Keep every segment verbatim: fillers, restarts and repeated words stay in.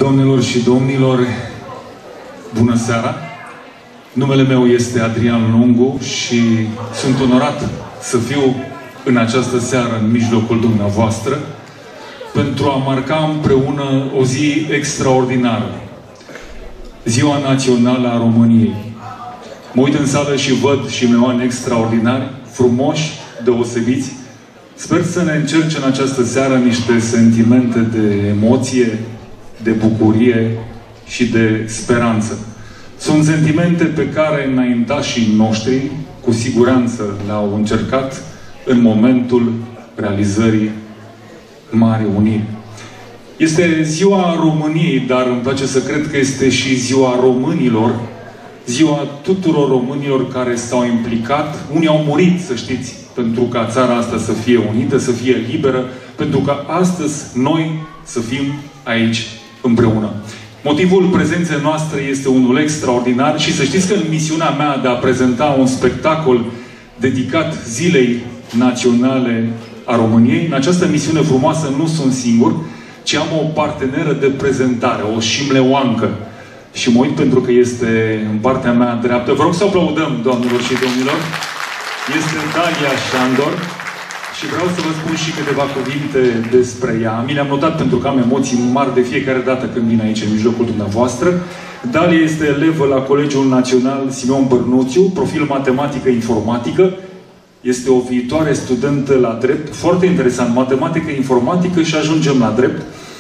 Doamnelor și domnilor, bună seara! Numele meu este Adrian Lungu și sunt onorat să fiu în această seară în mijlocul dumneavoastră pentru a marca împreună o zi extraordinară, Ziua Națională a României. Mă uit în sală și văd șimleoani extraordinari, frumoși, deosebiți. Sper să ne încerce în această seară niște sentimente de emoție, de bucurie și de speranță. Sunt sentimente pe care înaintașii noștri cu siguranță le-au încercat în momentul realizării Marii Uniri. Este Ziua României, dar îmi place să cred că este și Ziua Românilor, ziua tuturor românilor care s-au implicat. Unii au murit, să știți, pentru ca țara asta să fie unită, să fie liberă, pentru ca astăzi noi să fim aici împreună. Motivul prezenței noastre este unul extraordinar și să știți că în misiunea mea de a prezenta un spectacol dedicat Zilei Naționale a României, în această misiune frumoasă nu sunt singur, ci am o parteneră de prezentare, o șimleoancă. Și mă uit pentru că este în partea mea dreaptă. Vă rog să aplaudăm, doamnelor și domnilor. Este Dalia Șandor și vreau să vă spun și câteva cuvinte despre ea. Mi le-am notat pentru că am emoții mari de fiecare dată când vin aici, în mijlocul dumneavoastră. Dalia este elevă la Colegiul Național Simeon Bărnuțiu, profil matematică-informatică. Este o viitoare studentă la drept, foarte interesant, matematică-informatică și ajungem la drept.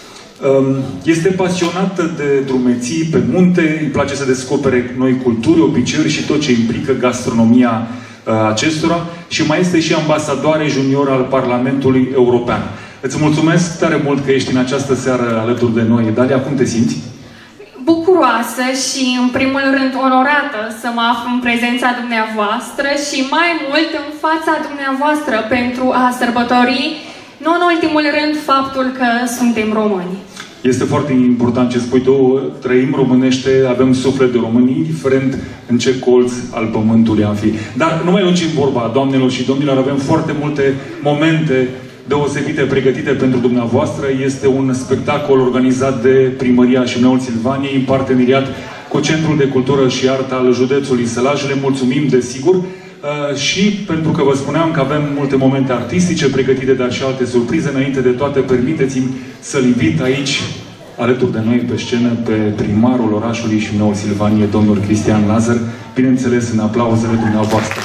Este pasionată de drumeții pe munte, îi place să descopere noi culturi, obiceiuri și tot ce implică gastronomia acestora și mai este și ambasadoare junior al Parlamentului European. Îți mulțumesc tare mult că ești în această seară alături de noi. Dalia, cum te simți? Bucuroasă și, în primul rând, onorată să mă aflu în prezența dumneavoastră și mai mult în fața dumneavoastră pentru a sărbători, nu în ultimul rând, faptul că suntem români. Este foarte important ce spui tu, trăim românește, avem suflet de români, indiferent în ce colț al pământului am fi. Dar nu mai lungim vorba, doamnelor și domnilor, avem foarte multe momente deosebite pregătite pentru dumneavoastră. Este un spectacol organizat de Primăria Șimleul Silvaniei în parteneriat cu Centrul de Cultură și Artă al județului Sălaj. Le mulțumim, desigur, uh, și pentru că vă spuneam că avem multe momente artistice pregătite, dar și alte surprize. Înainte de toate, permiteți-mi să-l invit aici, alături de noi pe scenă, pe primarul orașului Șimleul Silvanie, domnul Cristian Lazar, bineînțeles în aplauzele dumneavoastră.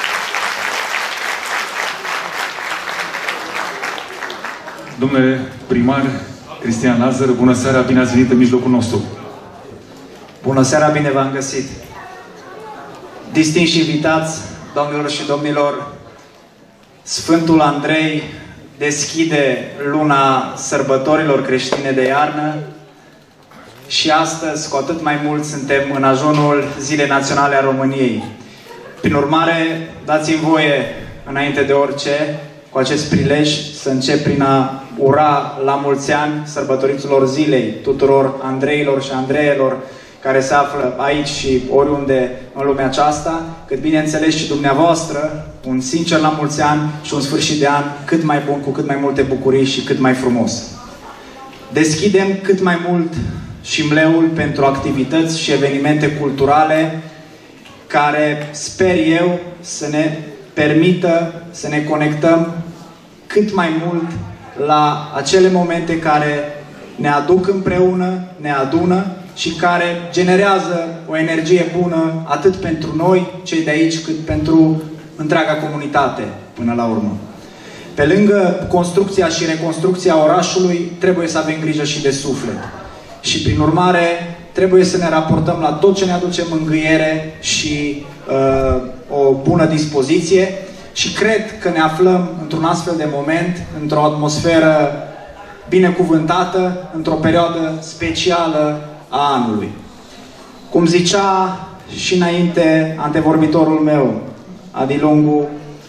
Domnule primar Cristian Lazar, bună seara, bine ați venit în mijlocul nostru. Bună seara, bine v-am găsit. Distinși invitați, doamnelor și domnilor, Sfântul Andrei deschide luna sărbătorilor creștine de iarnă și astăzi, cu atât mai mult, suntem în ajunul Zilei Naționale a României. Prin urmare, dați-mi voie, înainte de orice, cu acest prilej, să încep prin a ura la mulți ani sărbătoriților zilei, tuturor Andreilor și Andreelor care se află aici și oriunde în lumea aceasta, cât bineînțeles și dumneavoastră, un sincer la mulți ani și un sfârșit de an cât mai bun, cu cât mai multe bucurii și cât mai frumos. Deschidem cât mai mult Șimleul pentru activități și evenimente culturale care, sper eu, să ne permită să ne conectăm cât mai mult la acele momente care ne aduc împreună, ne adună și care generează o energie bună atât pentru noi, cei de aici, cât pentru întreaga comunitate, până la urmă. Pe lângă construcția și reconstrucția orașului, trebuie să avem grijă și de suflet. Și, prin urmare, trebuie să ne raportăm la tot ce ne aduce mângâiere și uh, o bună dispoziție. Și cred că ne aflăm într-un astfel de moment, într-o atmosferă binecuvântată, într-o perioadă specială a anului. Cum zicea și înainte antevorbitorul meu, Adi Lungu,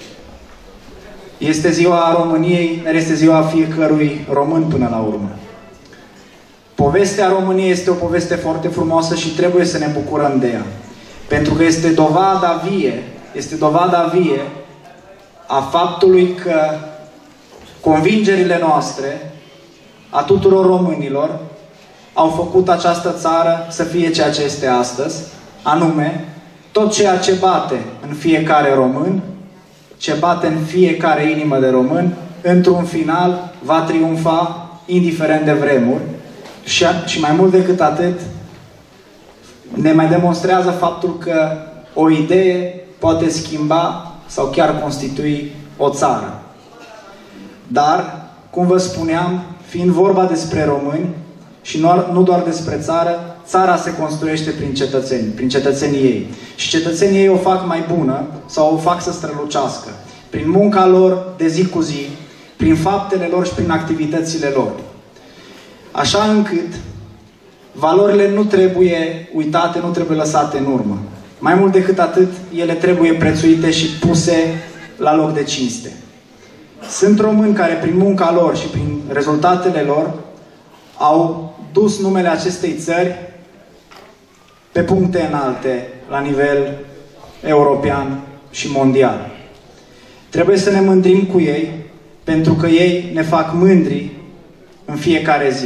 este ziua României, dar este ziua fiecărui român până la urmă. Povestea României este o poveste foarte frumoasă și trebuie să ne bucurăm de ea. Pentru că este dovada vie, este dovada vie a faptului că convingerile noastre, a tuturor românilor, au făcut această țară să fie ceea ce este astăzi, anume, tot ceea ce bate în fiecare român, ce bate în fiecare inimă de român, într-un final va triumfa, indiferent de vremuri. Și, și mai mult decât atât, ne mai demonstrează faptul că o idee poate schimba sau chiar constitui o țară. Dar, cum vă spuneam, fiind vorba despre români și nu, nu doar despre țară, țara se construiește prin cetățeni, prin cetățenii ei. Și cetățenii ei o fac mai bună sau o fac să strălucească. Prin munca lor de zi cu zi, prin faptele lor și prin activitățile lor. Așa încât valorile nu trebuie uitate, nu trebuie lăsate în urmă. Mai mult decât atât, ele trebuie prețuite și puse la loc de cinste. Sunt români care prin munca lor și prin rezultatele lor au dus numele acestei țări pe puncte înalte la nivel european și mondial. Trebuie să ne mândrim cu ei, pentru că ei ne fac mândri în fiecare zi.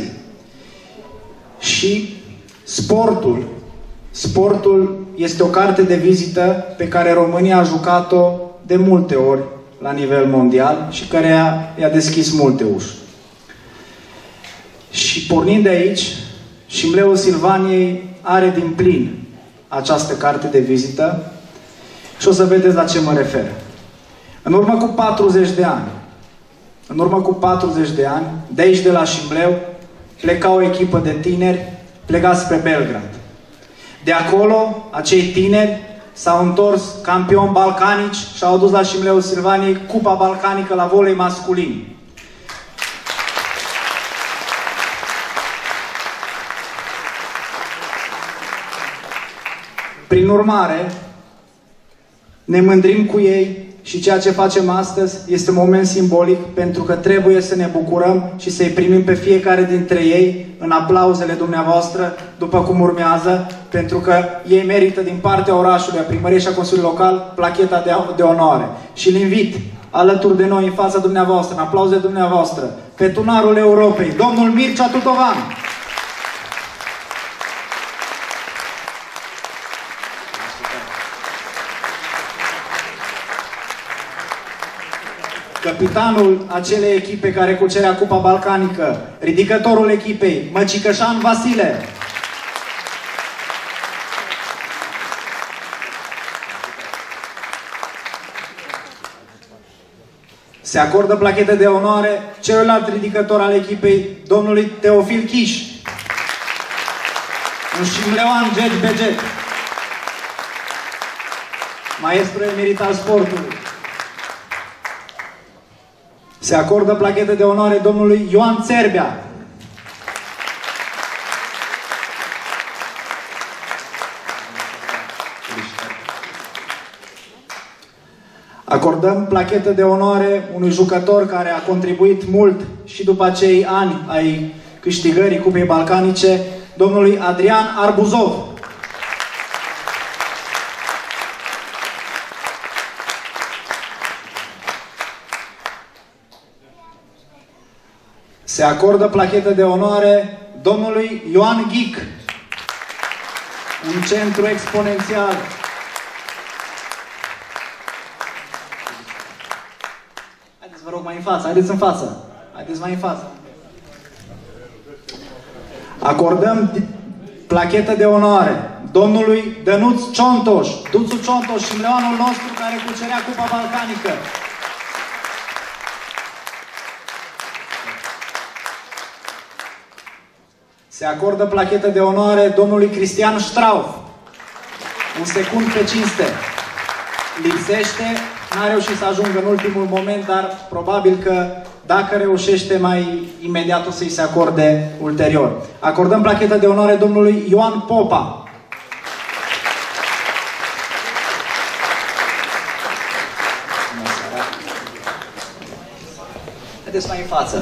Și sportul, sportul este o carte de vizită pe care România a jucat-o de multe ori la nivel mondial și care i-a deschis multe uși. Și pornind de aici, Șimleul Silvaniei are din plin această carte de vizită și o să vedeți la ce mă refer. În urmă cu patruzeci de ani, în urmă cu patruzeci de ani, de aici de la Șimleu, pleca o echipă de tineri, pleca spre Belgrad. De acolo, acei tineri s-au întors campioni balcanici și au adus la Șimleul Silvaniei Cupa Balcanică la volei masculin. Prin urmare, ne mândrim cu ei și ceea ce facem astăzi este un moment simbolic, pentru că trebuie să ne bucurăm și să-i primim pe fiecare dintre ei în aplauzele dumneavoastră, după cum urmează, pentru că ei merită din partea orașului, a primăriei și a Consiliului Local placheta de, de onoare. Și îl invit alături de noi, în fața dumneavoastră, în aplauze dumneavoastră, pe tunarul Europei, domnul Mircea Tutovan. Capitanul acelei echipe care cucerea Cupa Balcanică, ridicătorul echipei, Măcicășan Vasile. Se acordă plachete de onoare celălalt ridicător al echipei, domnului Teofil Chiș. Un șimleoan jet be jet. Maestru emerit al sportului. Se acordă plachete de onoare domnului Ioan Țerbea. Acordăm plachete de onoare unui jucător care a contribuit mult și după acei ani ai câștigării Cupei Balcanice, domnului Adrian Arbuzov. Se acordă plachetă de onoare domnului Ioan Ghic, un centru exponențial. Haideți, vă rog, mai în față, haideți în față, haideți mai în față. Acordăm plachetă de onoare domnului Dănuț Ciontoș, Duțu Ciontoș, șimleoanul nostru care cucerea Cupa Balcanică. Se acordă plachetă de onoare domnului Cristian Strauch. Un secund pe cinste. Lipsește, n-a reușit să ajungă în ultimul moment, dar probabil că dacă reușește, mai imediat o să-i se acorde ulterior. Acordăm plachetă de onoare domnului Ioan Popa. Haideți mai în față.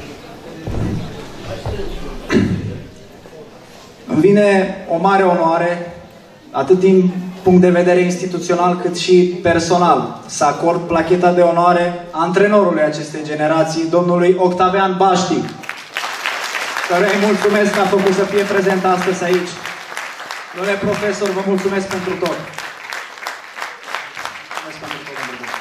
Îmi vine o mare onoare, atât din punct de vedere instituțional, cât și personal, să acord placheta de onoare antrenorului acestei generații, domnului Octavian Baștic. Căruia îi mulțumesc că a făcut să fie prezent astăzi aici. Domnule profesor, vă mulțumesc pentru tot. Mulțumesc pentru tot, domnule profesor.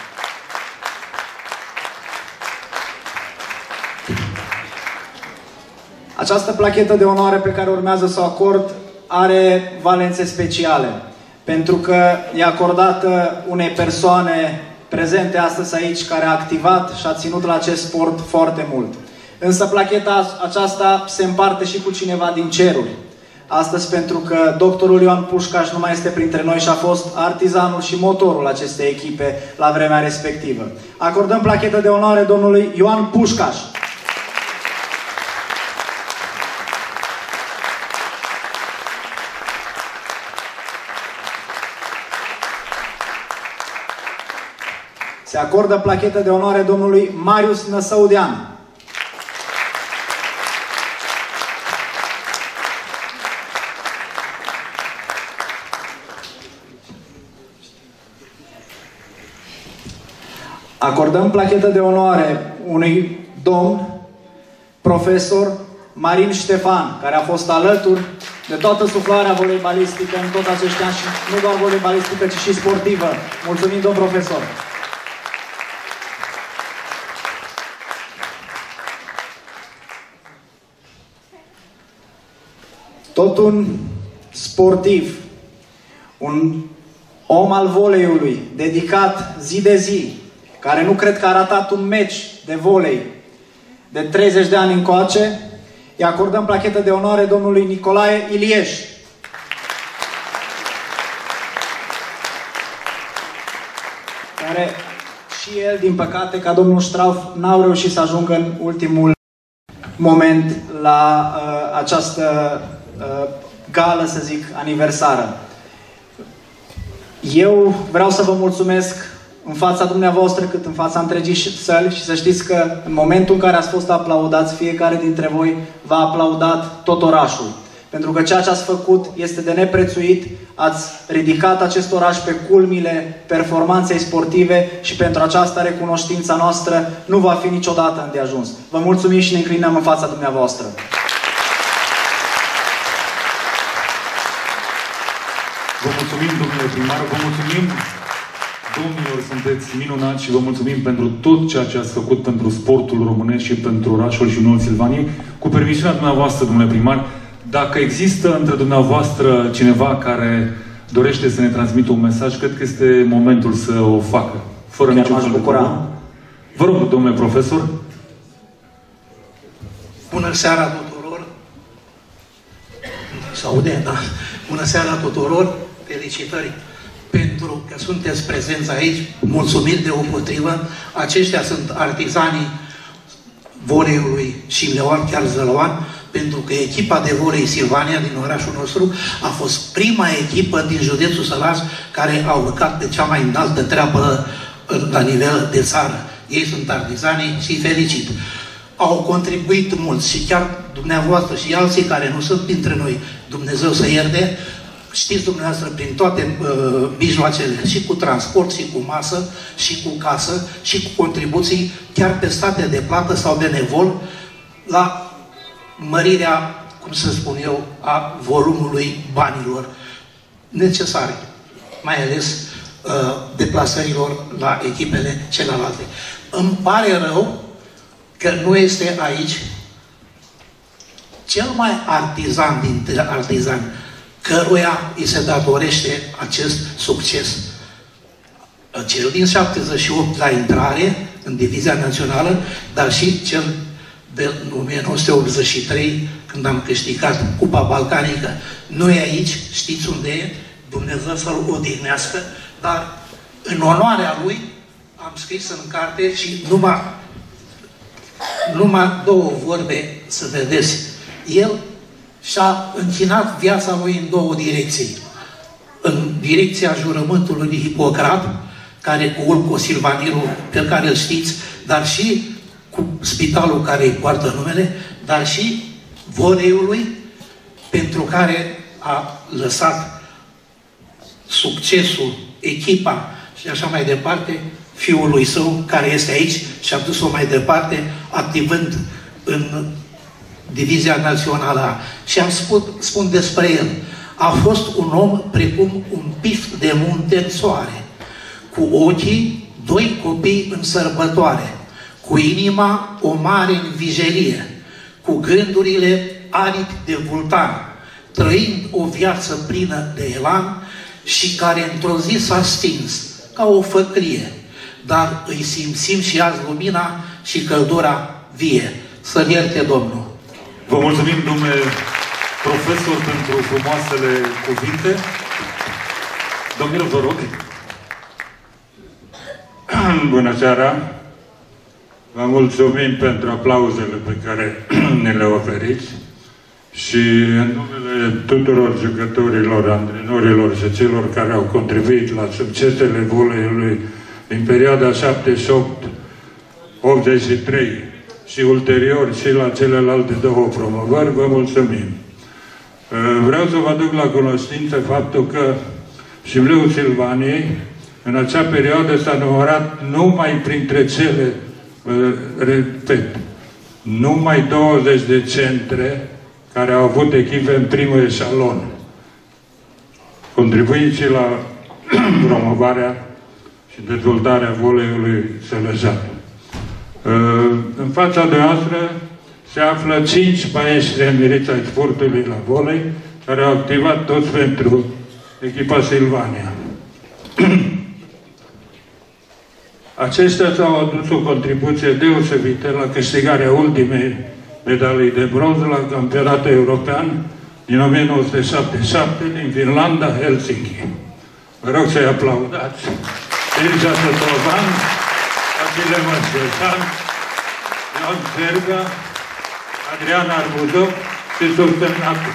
Această plachetă de onoare pe care urmează să o acord are valențe speciale, pentru că e acordată unei persoane prezente astăzi aici care a activat și a ținut la acest sport foarte mult. Însă placheta aceasta se împarte și cu cineva din ceruri. Astăzi pentru că doctorul Ioan Pușcaș nu mai este printre noi și a fost artizanul și motorul acestei echipe la vremea respectivă. Acordăm plachetă de onoare domnului Ioan Pușcaș. Se acordă plachetă de onoare domnului Marius Năsăudean. Acordăm plachetă de onoare unui domn, profesor Marin Ștefan, care a fost alături de toată suflarea voleibalistică în tot acești ani și nu doar voleibalistică, ci și sportivă. Mulțumim, domn profesor! Tot un sportiv, un om al voleiului, dedicat zi de zi, care nu cred că a ratat un meci de volei de treizeci de ani încoace, îi acordăm plachetă de onoare domnului Nicolae Ilieș. Care și el, din păcate, ca domnul Strauff, n-au reușit să ajungă în ultimul moment la uh, această uh, gală, să zic, aniversară. Eu vreau să vă mulțumesc în fața dumneavoastră, cât în fața întregii săli, și să știți că în momentul în care ați fost aplaudați, fiecare dintre voi v-a aplaudat tot orașul. Pentru că ceea ce ați făcut este de neprețuit, ați ridicat acest oraș pe culmile performanței sportive și pentru aceasta recunoștința noastră nu va fi niciodată îndeajuns. Vă mulțumim și ne înclinăm în fața dumneavoastră. Vă mulțumim, domnule primar, vă mulțumim, domnilor, sunteți minunați și vă mulțumim pentru tot ceea ce ați făcut pentru sportul românesc și pentru orașul Junior Silvaniei. Cu permisiunea dumneavoastră, domnule primar, dacă există între dumneavoastră cineva care dorește să ne transmită un mesaj, cred că este momentul să o facă. Fără Chiar niciun m-aș fel de bucura. problemă. Vă rog, domnule profesor. Bună seara tuturor! S-aude, da? Bună seara tuturor! Felicitări pentru că sunteți prezenți aici. Mulțumiri deopotrivă. Aceștia sunt artizanii voleiului Șimleoan, chiar Zălăoan, pentru că echipa de volei Silvania din orașul nostru a fost prima echipă din județul Sălaș care a urcat pe cea mai înaltă treapă la nivel de țară. Ei sunt artizanii și felicit. Au contribuit mult și chiar dumneavoastră și alții care nu sunt dintre noi, Dumnezeu să ierte, știți dumneavoastră prin toate uh, mijloacele, și cu transport, și cu masă, și cu casă, și cu contribuții, chiar pe state de plată sau benevol, la mărirea, cum să spun eu, a volumului banilor necesare, mai ales uh, deplasărilor la echipele celelalte. Îmi pare rău că nu este aici cel mai artizan dintre artizani, căruia îi se datorește acest succes. Cel din șaptezeci și opt la intrare în divizia națională, dar și cel de o mie nouă sute optzeci și trei, când am câștigat Cupa Balcanică. Nu e aici, știți unde e, Dumnezeu să-l odihnească, dar în onoarea lui am scris în carte și numai, numai două vorbe să vedeți. El și-a închinat viața lui în două direcții. În direcția jurământului lui Hipocrat, care cu Ulco Silvanirul, pe care îl știți, dar și cu spitalul care îi poartă numele, dar și voleiului, pentru care a lăsat succesul, echipa și așa mai departe, fiului său, care este aici și a dus-o mai departe, activând în Divizia Națională A. Și am spus, spun despre el. A fost un om precum un pif de munte în soare, cu ochii doi copii în sărbătoare, cu inima o mare în vijelie, cu gândurile aripi de vulcan, trăind o viață plină de elan și care într-o zi s-a stins ca o făclie, dar îi simțim și azi lumina și căldura vie. Să-l ierte Domnul! Vă mulțumim, domnule profesor, pentru frumoasele cuvinte. Domnilor, vă rog. Bună seara! Vă mulțumim pentru aplauzele pe care ne le oferiți și în numele tuturor jucătorilor, antrenorilor și celor care au contribuit la succesele voleiului din perioada șaptezeci și opt optzeci și trei și ulterior și la celelalte două promovări, vă mulțumim. Vreau să vă aduc la cunoștință faptul că Șibleu Silvaniei în acea perioadă s-a numărat numai printre cele, repet, numai douăzeci de centre care au avut echipe în primul eșalon, contribuind și la promovarea și dezvoltarea voleiului sălăjan. În fața noastră se află cinci maestri emeriți ai sportului la volei, care au activat toți pentru echipa Silvania. Aceștia s-au adus o contribuție deosebită la câștigarea ultimei medalii de bronz la campionatul european din o mie nouă sute șaptezeci și șapte din Finlanda, Helsinki. Vă rog să-i aplaudați. Ilja Tătovan, Vasile Măsăsan, Ioan Serga, Adrian Arbuzov și subsemnatul.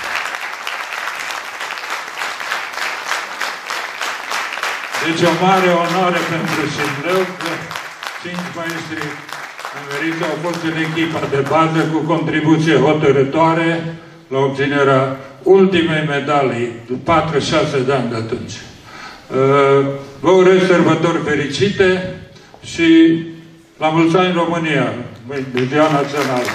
Deci o mare onoare pentru Șibleu că cinci maestri emeriți au fost în echipa de bază cu contribuție hotărătoare la obținerea ultimei medalii, patruzeci și șase de ani de atunci. Vă urez sărbători fericite și la mulți ani România, de Ziua Națională.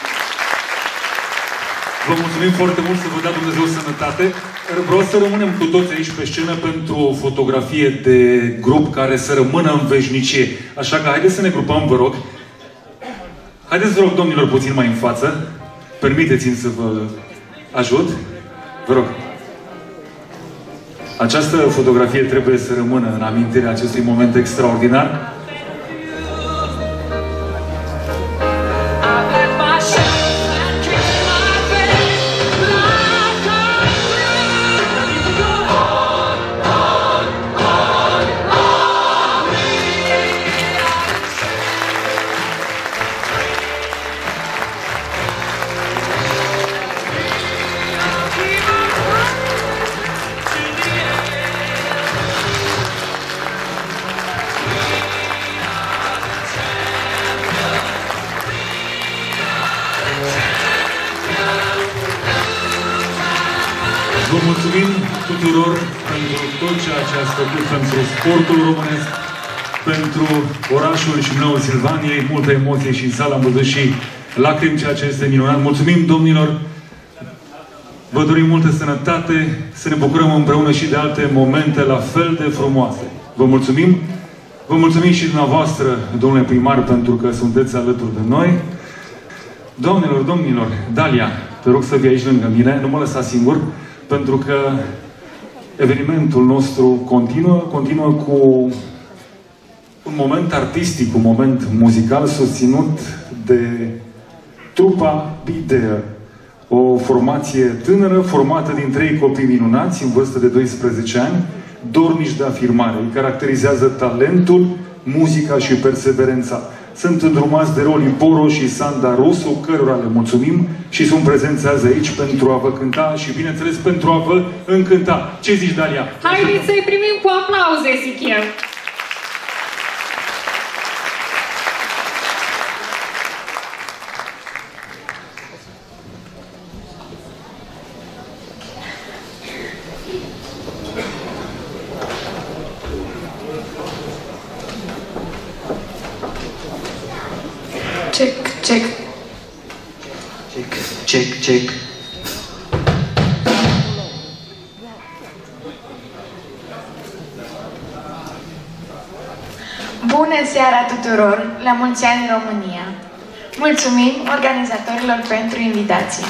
Vă mulțumim foarte mult, să vă dea Dumnezeu sănătate. Vreau să rămânem cu toți aici pe scenă pentru o fotografie de grup care să rămână în veșnicie. Așa că haideți să ne grupăm, vă rog. Haideți, vă rog, domnilor, puțin mai în față. Permiteți-mi să vă ajut. Vă rog. Această fotografie trebuie să rămână în amintirea acestui moment extraordinar. Vă mulțumim tuturor pentru tot ceea ce ați făcut pentru sportul românesc, pentru orașul Șibleu Silvaniei, multă emoție și în sală, am văzut și lacrimi, ceea ce este minunat. Mulțumim, domnilor! Vă dorim multă sănătate, să ne bucurăm împreună și de alte momente la fel de frumoase. Vă mulțumim! Vă mulțumim și dumneavoastră, domnule primar, pentru că sunteți alături de noi. Doamnelor, domnilor, Dalia, te rog să vii aici lângă mine, nu mă lăsa singur, pentru că evenimentul nostru continuă, continuă cu un moment artistic, un moment muzical susținut de trupa Bidea, o formație tânără formată din trei copii minunați în vârstă de doisprezece ani, dornici de afirmare. Îi caracterizează talentul, muzica și perseverența. Sunt îndrumați de Roli Boro și Sanda Rusu, cărora le mulțumim și sunt prezenți azi aici pentru a vă cânta și, bineînțeles, pentru a vă încânta. Ce zici, Dalia? Haideți să-i primim cu aplauze, zic eu. Check, check. Check. check, check. Bună seara tuturor! La mulți ani România! Mulțumim organizatorilor pentru invitație!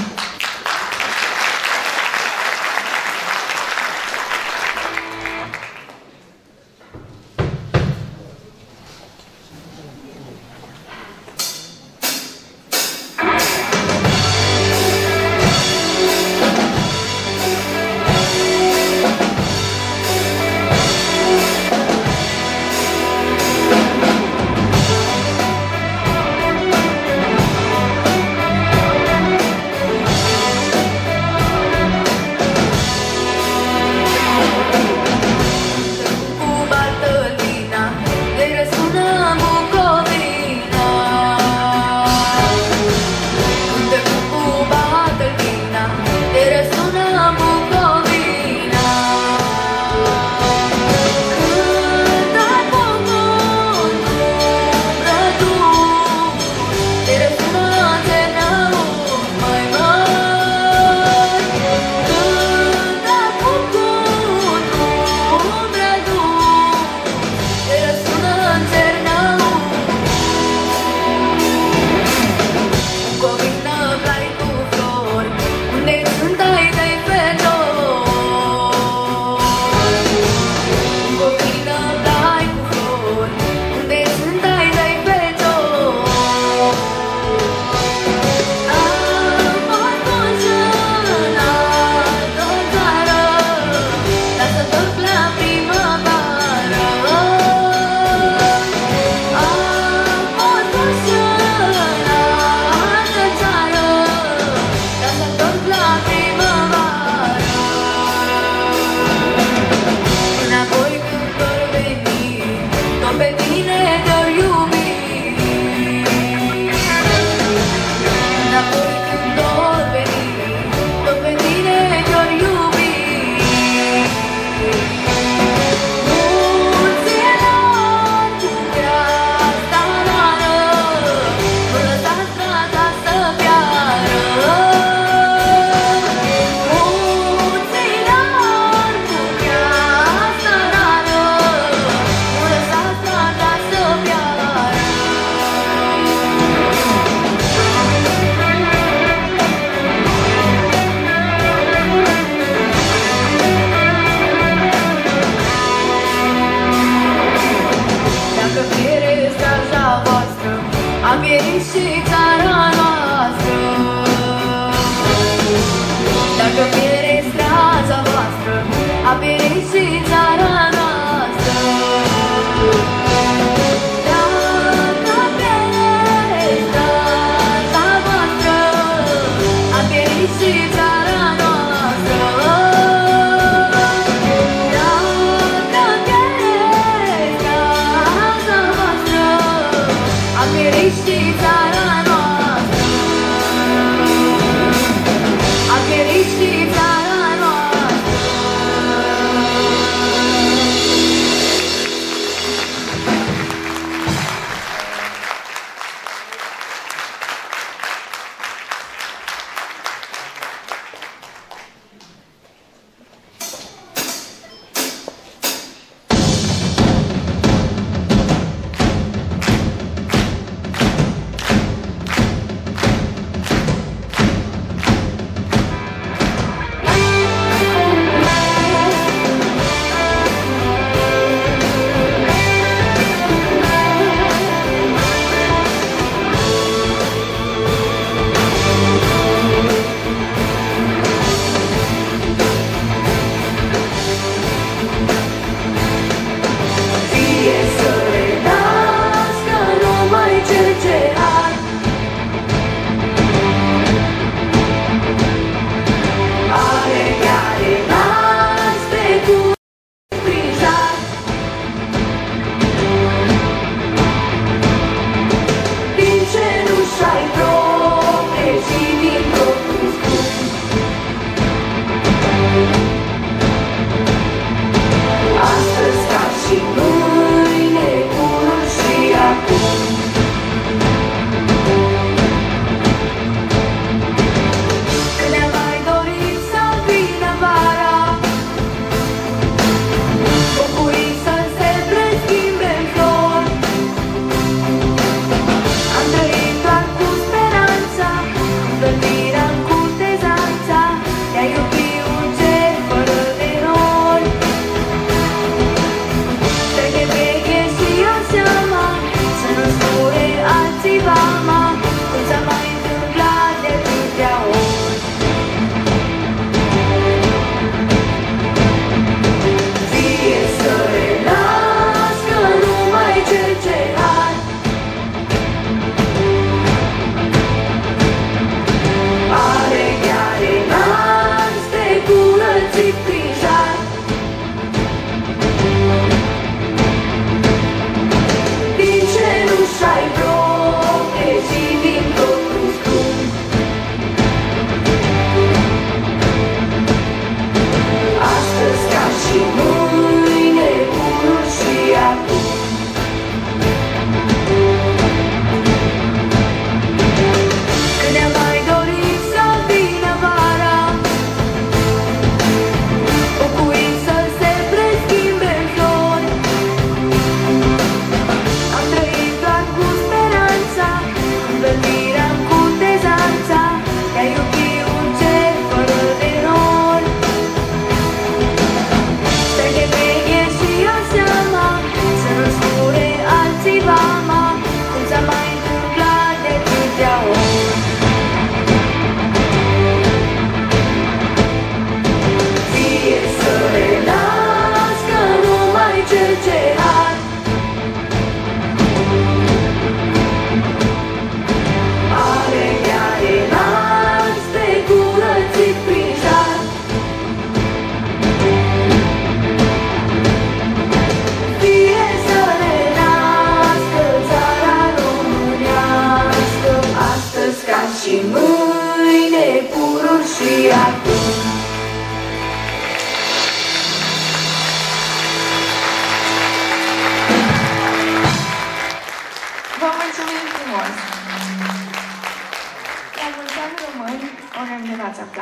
v-ați afla.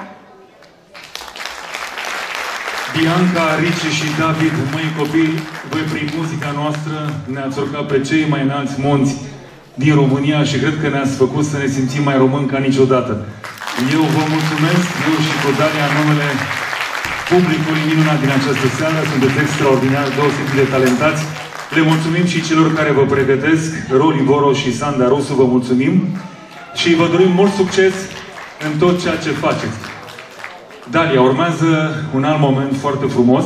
Bianca, Ricci și David, măi copii, voi prin muzica noastră ne-ați urcat pe cei mai înalți munți din România și cred că ne-ați făcut să ne simțim mai români ca niciodată. Eu vă mulțumesc, eu și cu Dalia, în numele publicului minunat din această seară, sunteți extraordinar, deosebit de talentați. Le mulțumim și celor care vă pregătesc, Roli Voro și Sanda Rusu, vă mulțumim și vă dorim mult succes în tot ceea ce faceți. Dalia, urmează un alt moment foarte frumos,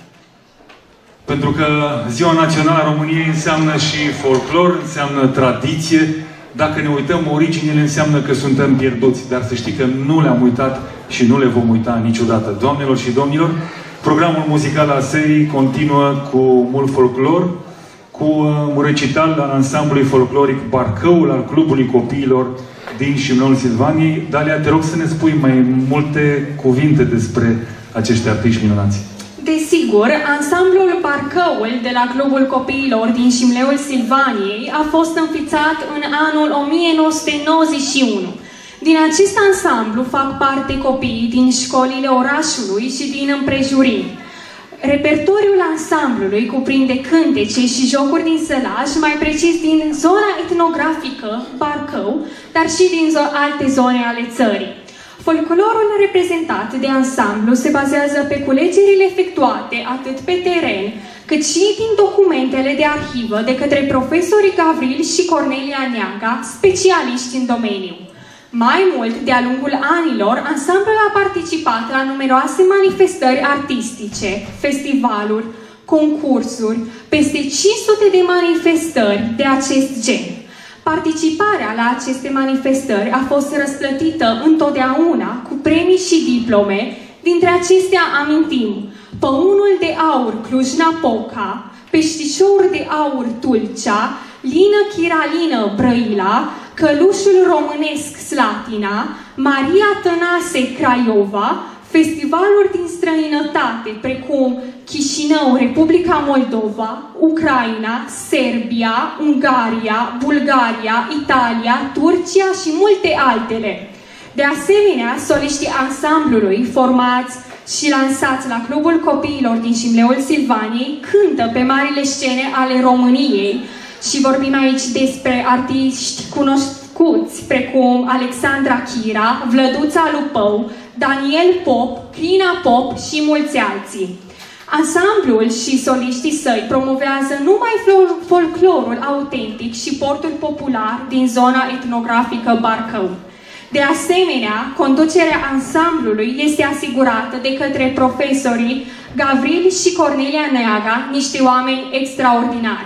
pentru că Ziua Națională a României înseamnă și folclor, înseamnă tradiție. Dacă ne uităm originile, înseamnă că suntem pierduți, dar să știi că nu le-am uitat și nu le vom uita niciodată. Doamnelor și domnilor, programul muzical al serii continuă cu mult folclor, cu un recital al ansamblului folcloric Barcăul al Clubului Copiilor din Șimleul Silvaniei. Dalia, te rog să ne spui mai multe cuvinte despre acești artiști minunați. Desigur, ansamblul Barcăul de la Clubul Copiilor din Șimleul Silvaniei a fost înființat în anul o mie nouă sute nouăzeci și unu. Din acest ansamblu fac parte copiii din școlile orașului și din împrejurimi. Repertoriul ansamblului cuprinde cântece și jocuri din sălaj, mai precis din zona etnografică Barcău, dar și din alte zone ale țării. Folclorul reprezentat de ansamblu se bazează pe culegerile efectuate atât pe teren, cât și din documentele de arhivă de către profesorii Gavril și Cornelia Neaga, specialiști în domeniu. Mai mult, de-a lungul anilor, ansamblul a participat la numeroase manifestări artistice, festivaluri, concursuri, peste cinci sute de manifestări de acest gen. Participarea la aceste manifestări a fost răsplătită întotdeauna cu premii și diplome. Dintre acestea amintim Păunul de Aur Cluj-Napoca, Peștișorul de Aur Tulcea, Lină Chiralină Brăila, Călușul Românesc Slatina, Maria Tănase Craiova, festivaluri din străinătate precum Chișinău, Republica Moldova, Ucraina, Serbia, Ungaria, Bulgaria, Italia, Turcia și multe altele. De asemenea, soliștii ansamblului formați și lansați la Clubul Copiilor din Șimleul Silvaniei cântă pe marile scene ale României și vorbim aici despre artiști cunoscuți precum Alexandra Chira, Vlăduța Lupău, Daniel Pop, Crina Pop și mulți alții. Ansamblul și soliștii săi promovează numai folclorul autentic și portul popular din zona etnografică Barcău. De asemenea, conducerea ansamblului este asigurată de către profesorii Gavril și Cornelia Neaga, niște oameni extraordinari.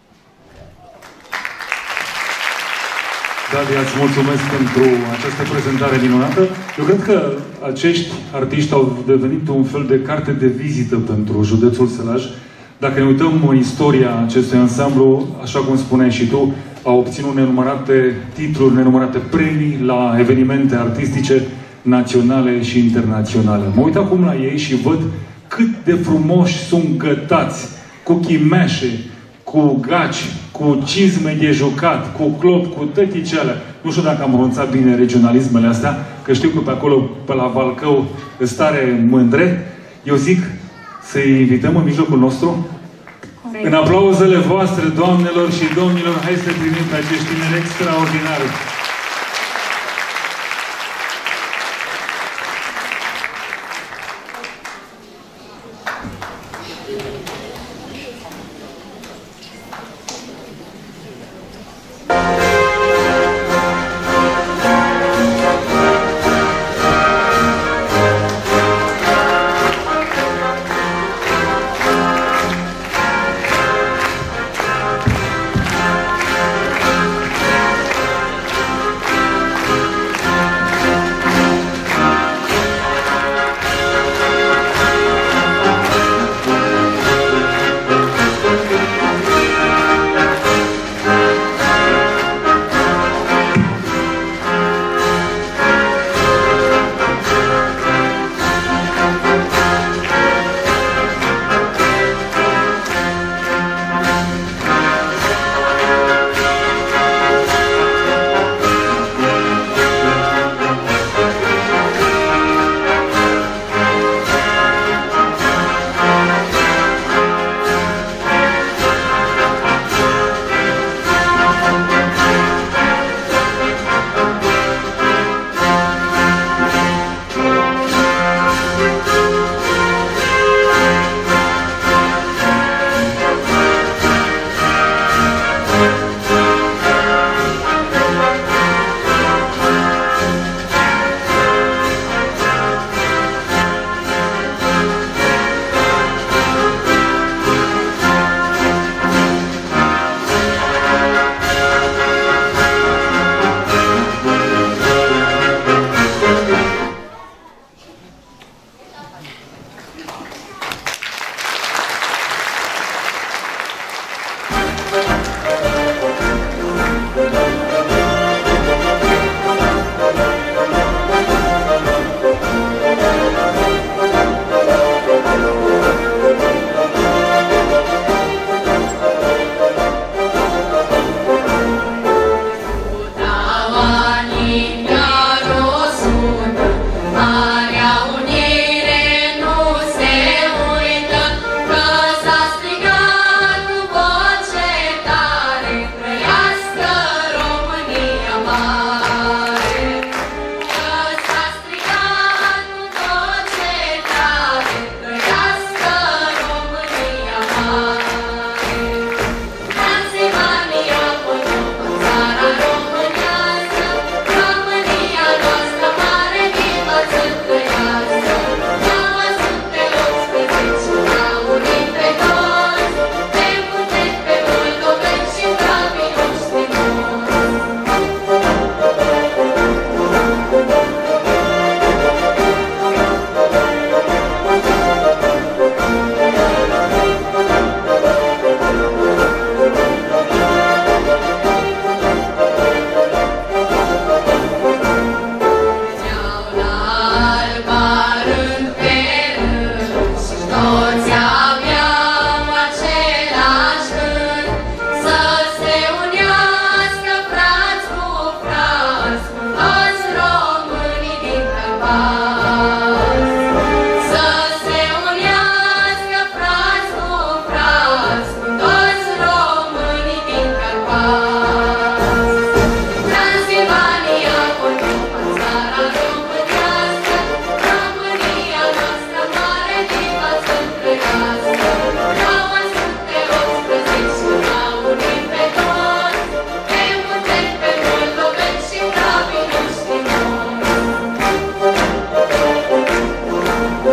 Dalia, îți mulțumesc pentru această prezentare minunată. Eu cred că acești artiști au devenit un fel de carte de vizită pentru județul Sălaj. Dacă ne uităm în istoria acestui ansamblu, așa cum spuneai și tu, au obținut nenumărate titluri, nenumărate premii la evenimente artistice naționale și internaționale. Mă uit acum la ei și văd cât de frumoși sunt gătați, cu chimeșe, cu gaci, cu cizme de jucat, cu clop, cu tăticele. Nu știu dacă am pronunțat bine regionalismele astea, că știu că pe acolo, pe la Valcău, stare mândre. Eu zic să-i invităm în mijlocul nostru. Corect. În aplauzele voastre, doamnelor și domnilor, hai să primim pe acești tineri extraordinari.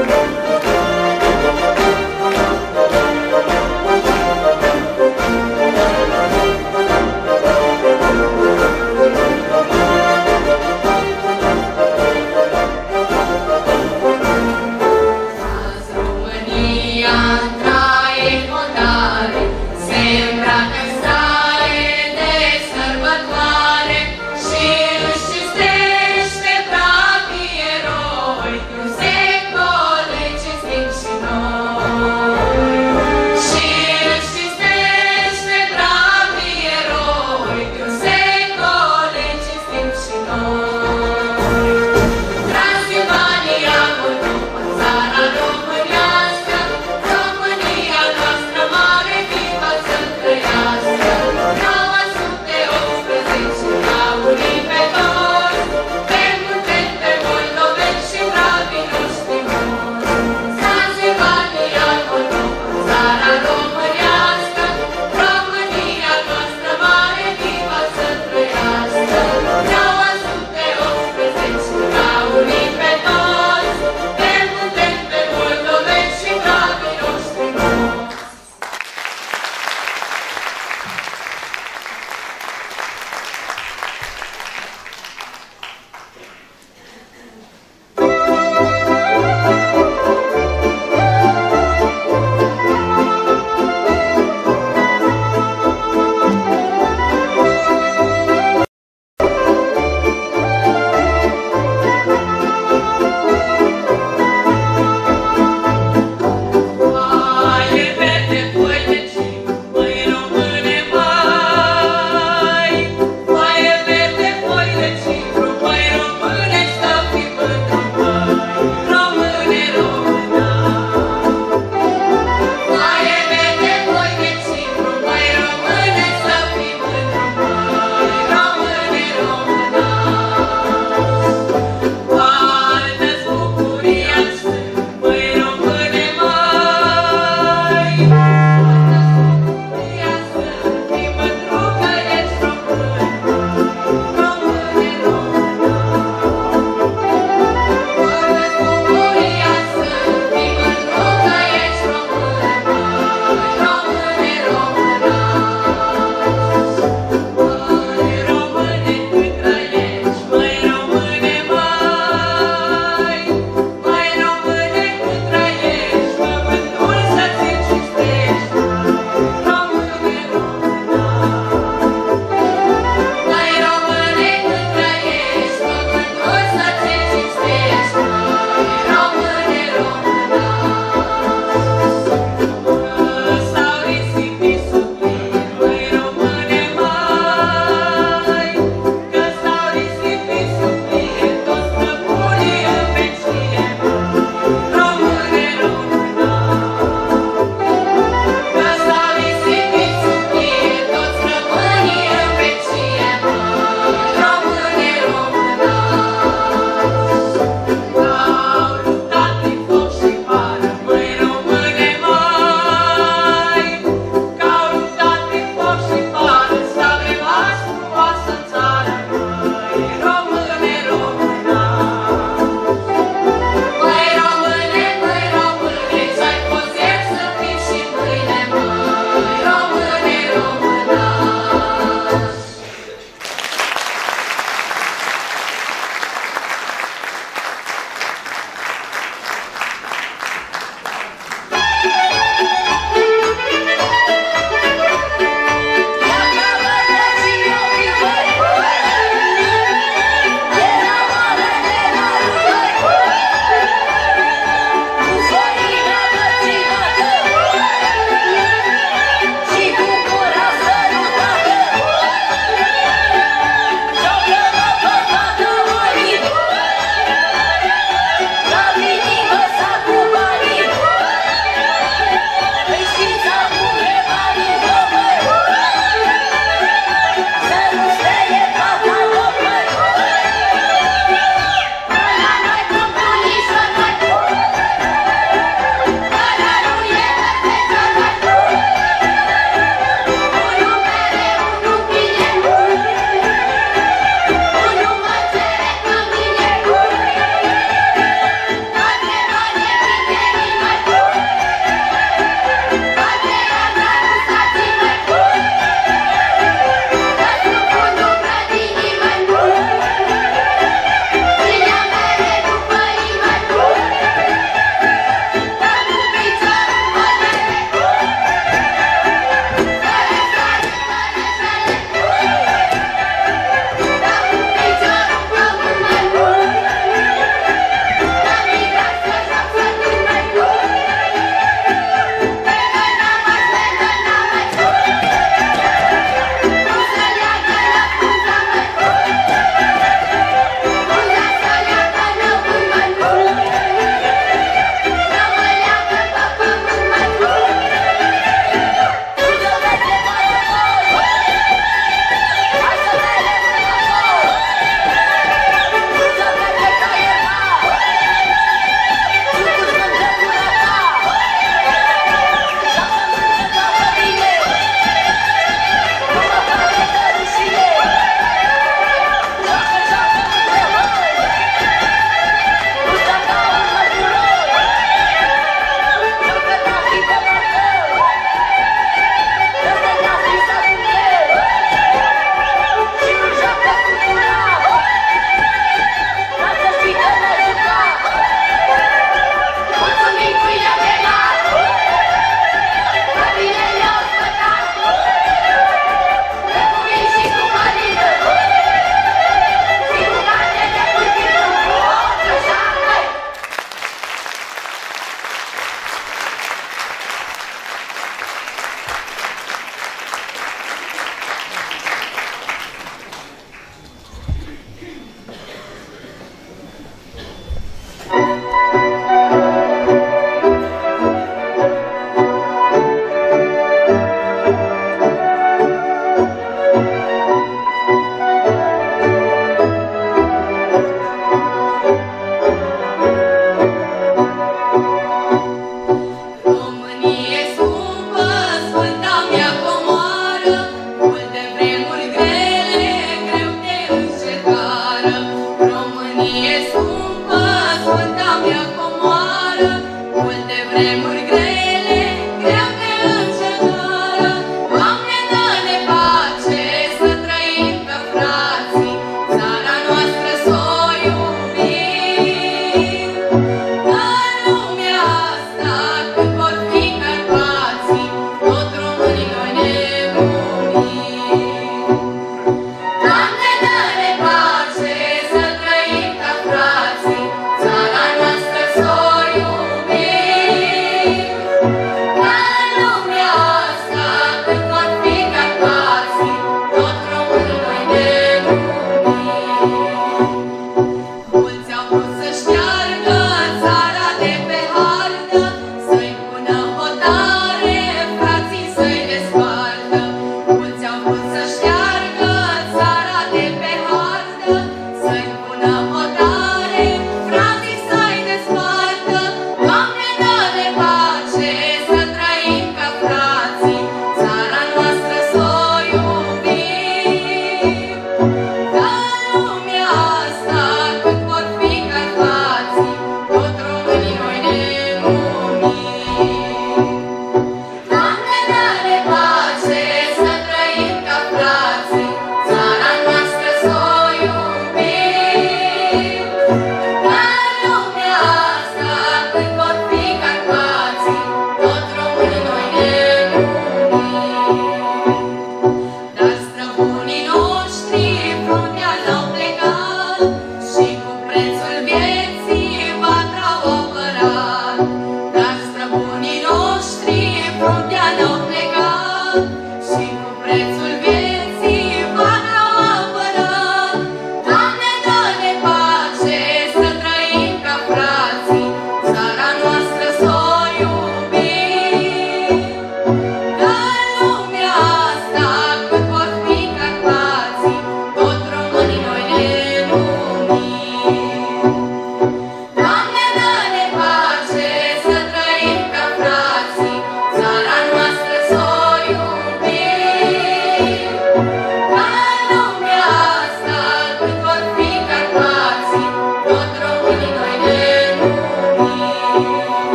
Secole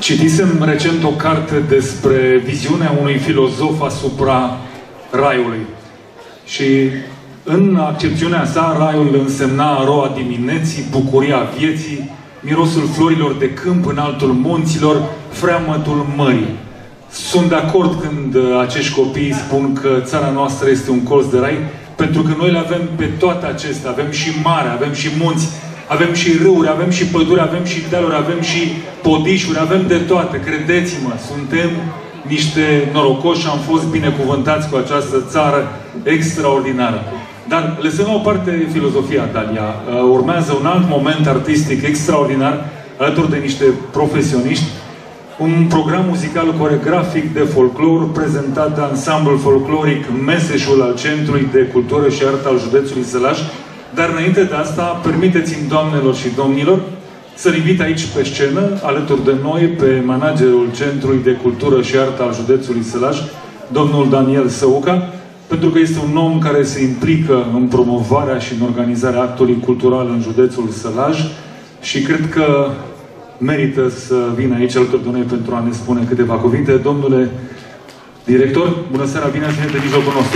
Citisem recent o carte despre viziunea unui filozof asupra raiului. Și în accepțiunea sa, raiul însemna aroa dimineții, bucuria vieții, mirosul florilor de câmp în altul munților, freamătul mării. Sunt de acord când acești copii spun că țara noastră este un colț de rai, pentru că noi le avem pe toate acestea. Avem și mare, avem și munți, avem și râuri, avem și păduri, avem și dealuri, avem și podișuri, avem de toate. Credeți-mă, suntem niște norocoși, am fost binecuvântați cu această țară extraordinară. Dar lăsăm la o parte filozofia, Dalia. Urmează un alt moment artistic extraordinar, alături de niște profesioniști, un program muzical coreografic de folclor prezentat de ansamblul folcloric Meseșul al Centrului de Cultură și Artă al județului Sălaș. Dar înainte de asta, permiteți-mi, doamnelor și domnilor, să-l invit aici pe scenă, alături de noi, pe managerul Centrului de Cultură și Artă al județului Sălaș, domnul Daniel Săuca, pentru că este un om care se implică în promovarea și în organizarea actului cultural în județul Sălaj și cred că merită să vină aici alături de noi pentru a ne spune câteva cuvinte. Domnule director, bună seara, bine ați venit de mijlocul nostru.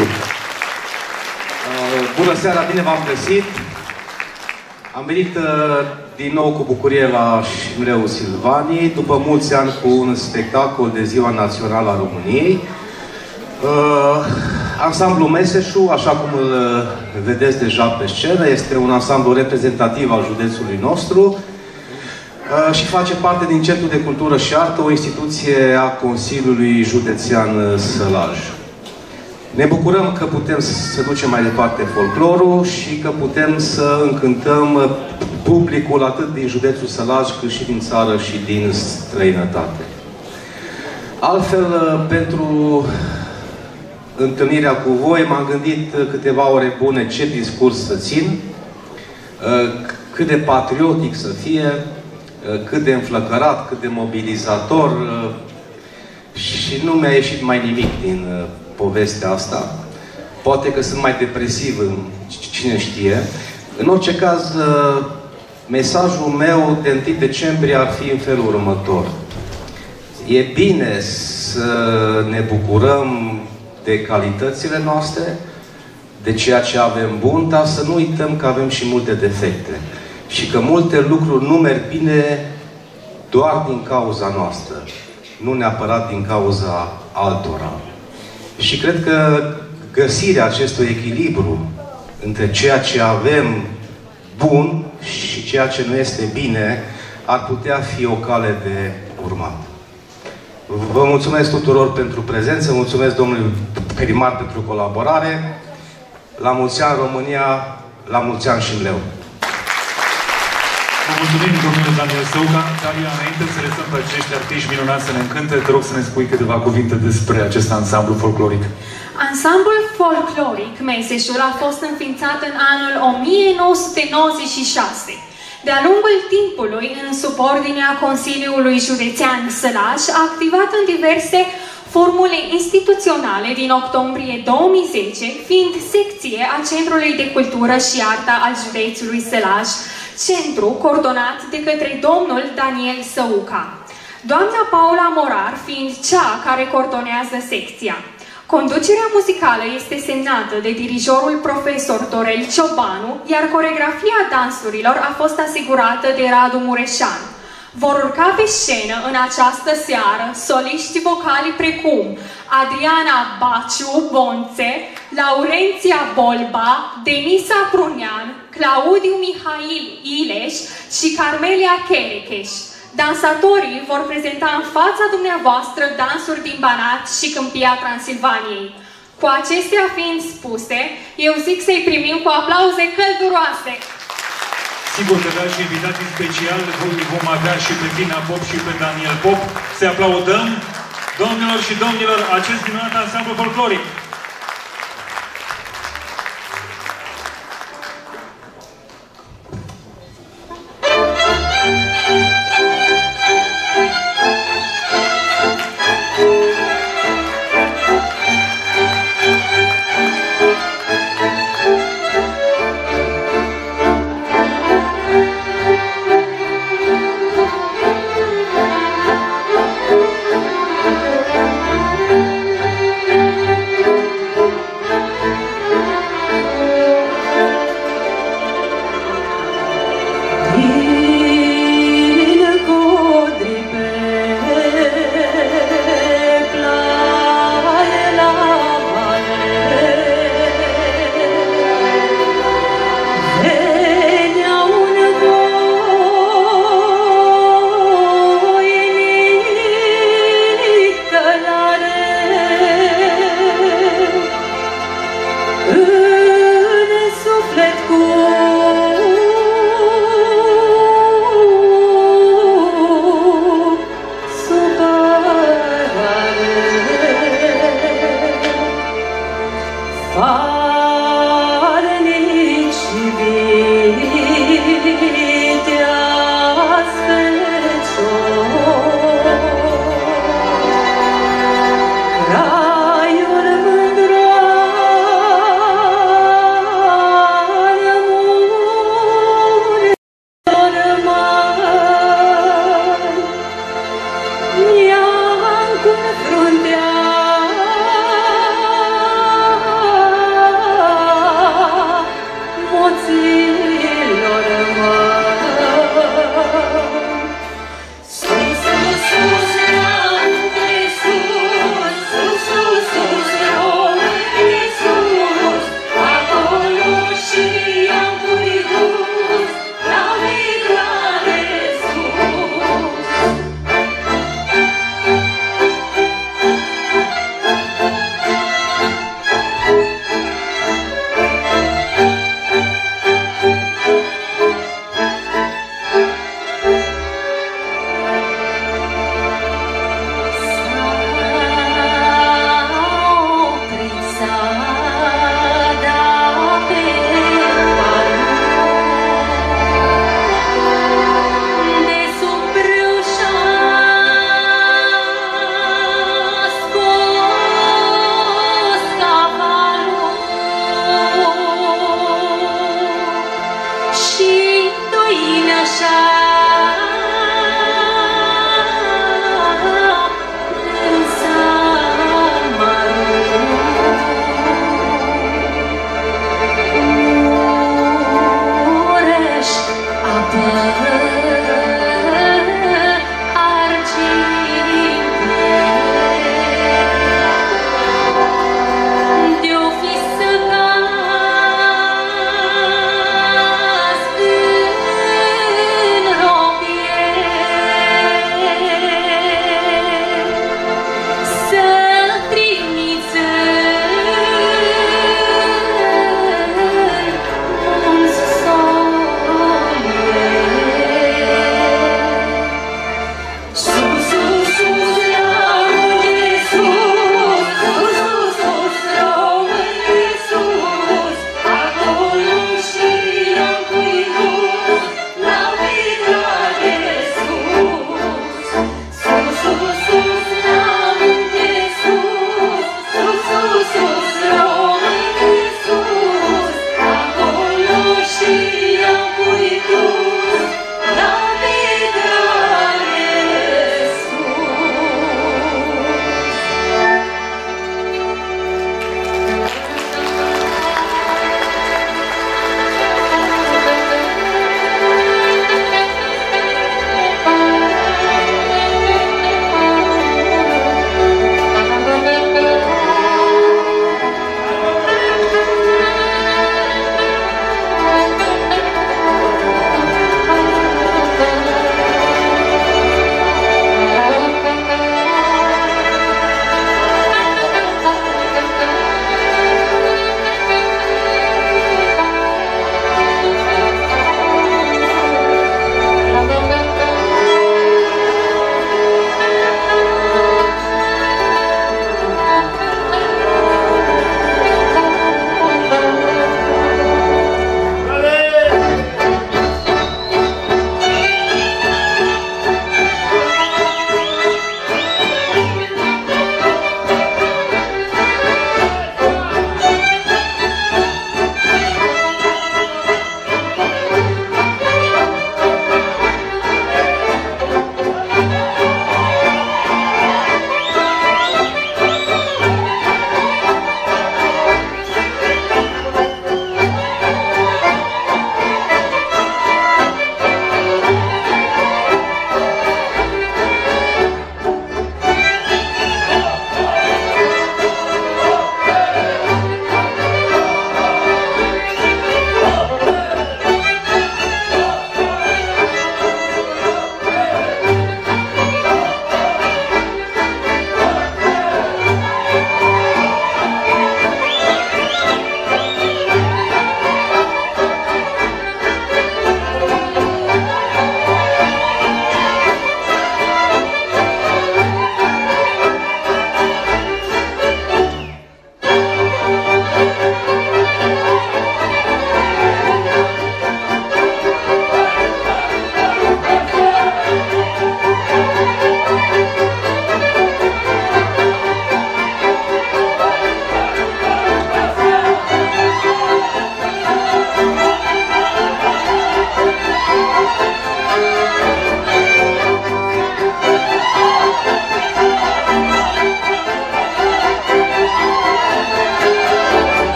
Bună seara, bine v-am găsit. Am venit uh, din nou cu bucurie la Șimleu Silvanii, după mulți ani cu un spectacol de Ziua Națională a României. Uh, Ansamblu Meseșu, așa cum îl vedeți deja pe scenă, este un ansamblu reprezentativ al județului nostru uh, și face parte din Centrul de Cultură și Artă, o instituție a Consiliului Județean Sălaj. Ne bucurăm că putem să ducem mai departe folclorul și că putem să încântăm publicul atât din județul Sălaj cât și din țară și din străinătate. Altfel, pentru întâlnirea cu voi m-am gândit câteva ore bune ce discurs să țin, cât de patriotic să fie, cât de înflăcărat, cât de mobilizator și nu mi-a ieșit mai nimic din povestea asta. Poate că sunt mai depresiv, cine știe. În orice caz, mesajul meu de întâi decembrie ar fi în felul următor. E bine să ne bucurăm de calitățile noastre, de ceea ce avem bun, dar să nu uităm că avem și multe defecte. Și că multe lucruri nu merg bine doar din cauza noastră, nu neapărat din cauza altora. Și cred că găsirea acestui echilibru între ceea ce avem bun și ceea ce nu este bine ar putea fi o cale de urmat. Vă mulțumesc tuturor pentru prezență, mulțumesc domnului primar pentru colaborare. La mulți ani România, la mulți ani Șimleu. Vă mulțumim, domnule Daniel Săuca. Dalia, înainte să lăsăm pe acești artiști minunați să ne încânte, te rog să ne spui câteva cuvinte despre acest ansamblu folcloric. Ansamblul folcloric Meseșul a fost înființat în anul o mie nouă sute nouăzeci și șase. De-a lungul timpului, în subordinea Consiliului Județean Sălaj, a activat în diverse formule instituționale din octombrie două mii zece, fiind secție a Centrului de Cultură și Artă al județului Sălaj, centru coordonat de către domnul Daniel Săuca. Doamna Paula Morar fiind cea care coordonează secția. Conducerea muzicală este semnată de dirijorul profesor Dorel Ciobanu, iar coreografia dansurilor a fost asigurată de Radu Mureșan. Vor urca pe scenă în această seară soliști vocali precum Adriana Baciu Bonțe, Laurenția Bolba, Denisa Prunian, Claudiu Mihail Ileș și Carmelia Cherecheș. Dansatorii vor prezenta în fața dumneavoastră dansuri din Banat și Câmpia Transilvaniei. Cu acestea fiind spuse, eu zic să-i primim cu aplauze călduroase. Sigur că da, și invitații special vom avea și pe Tina Pop și pe Daniel Pop. Să aplaudăm, domnilor și domnilor, acest minunat ansamblu folcloric. Fruntea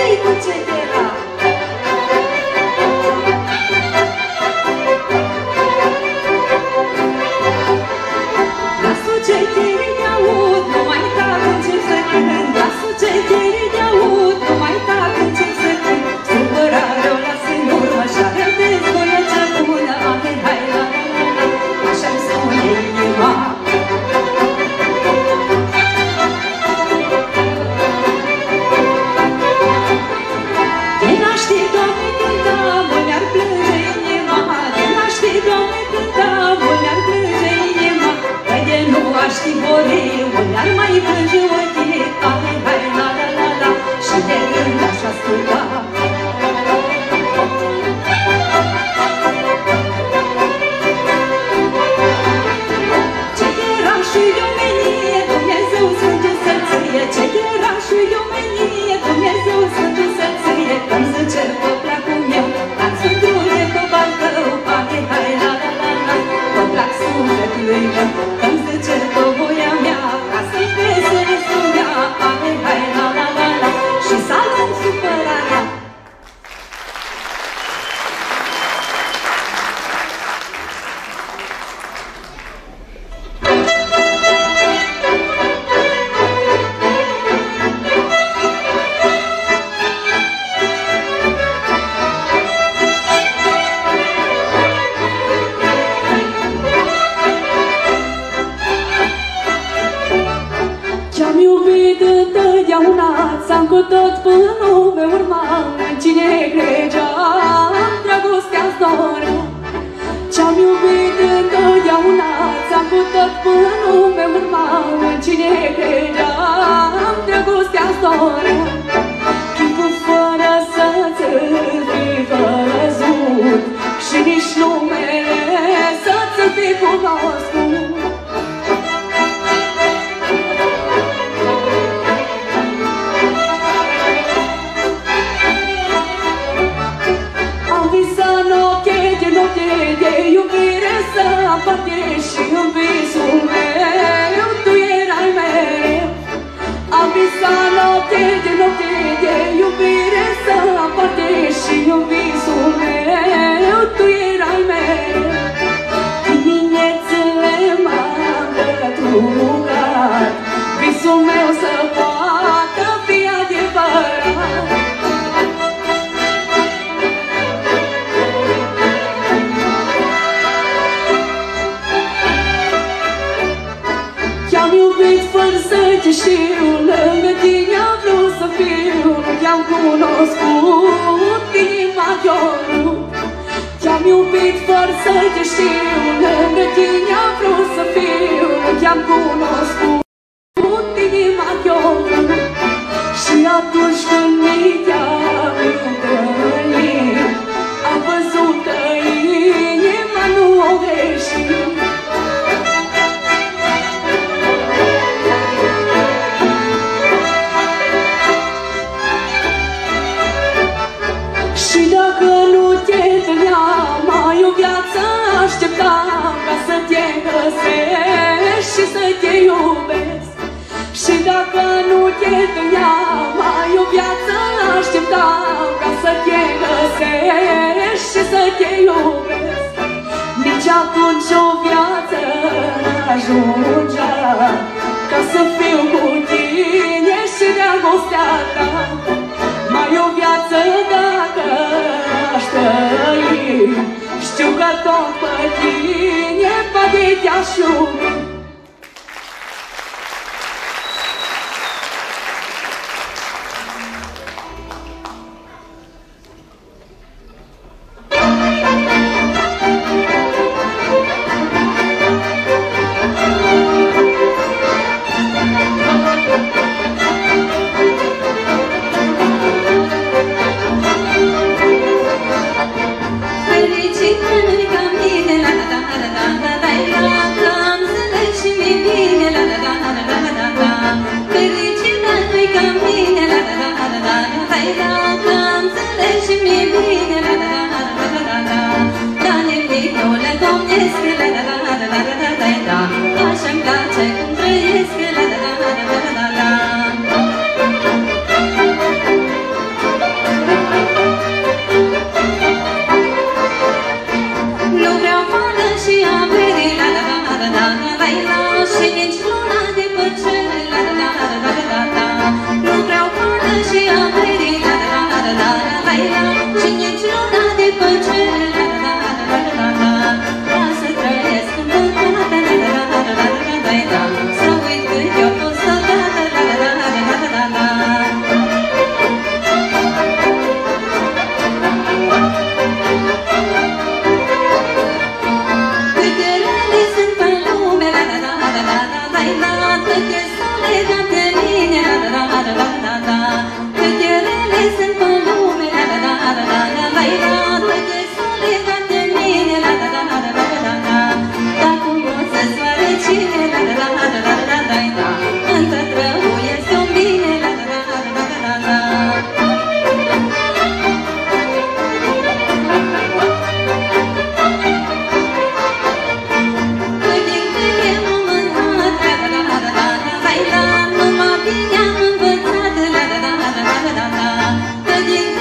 Fericit în cam din la la la la la la la la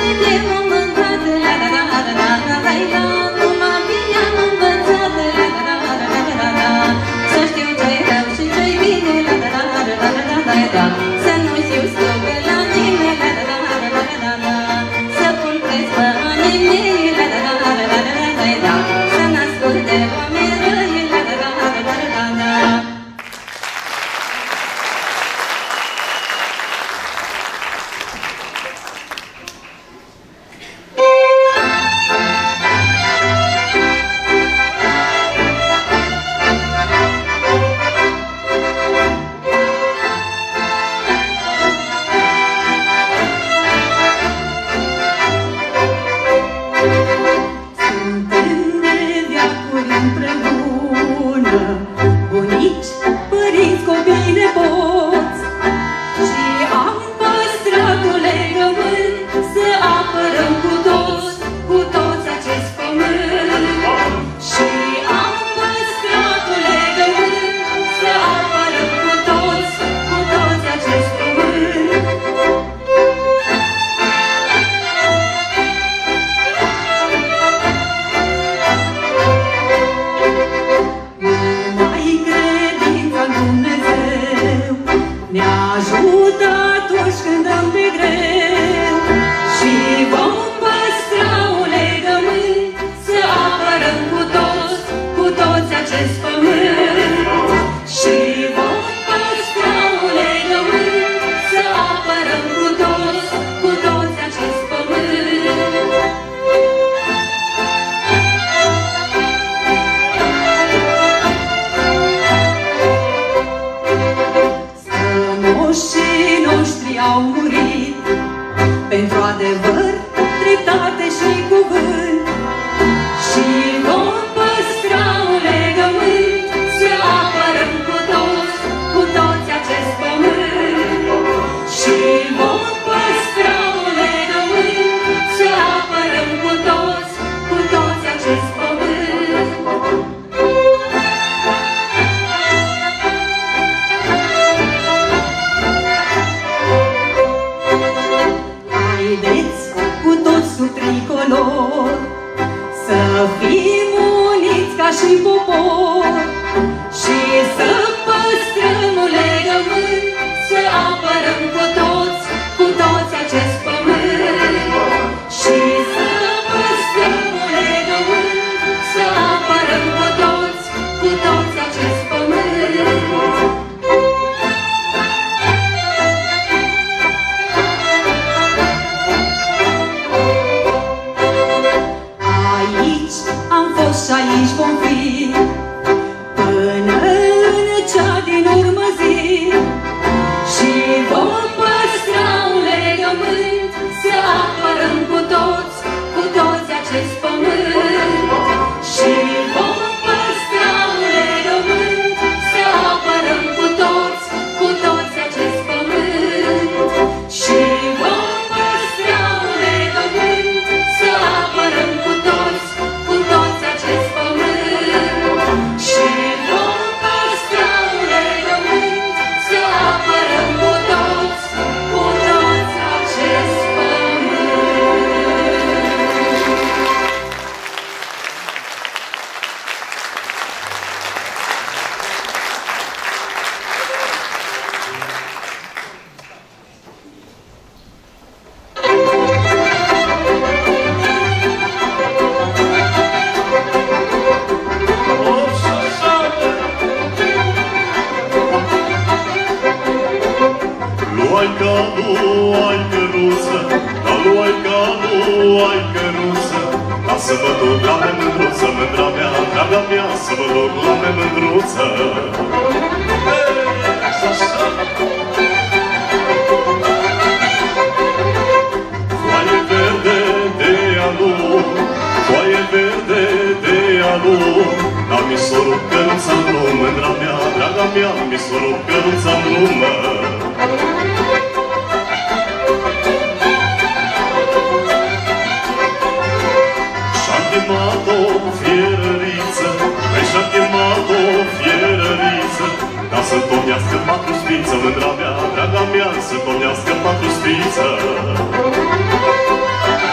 Să domnească patru spiță.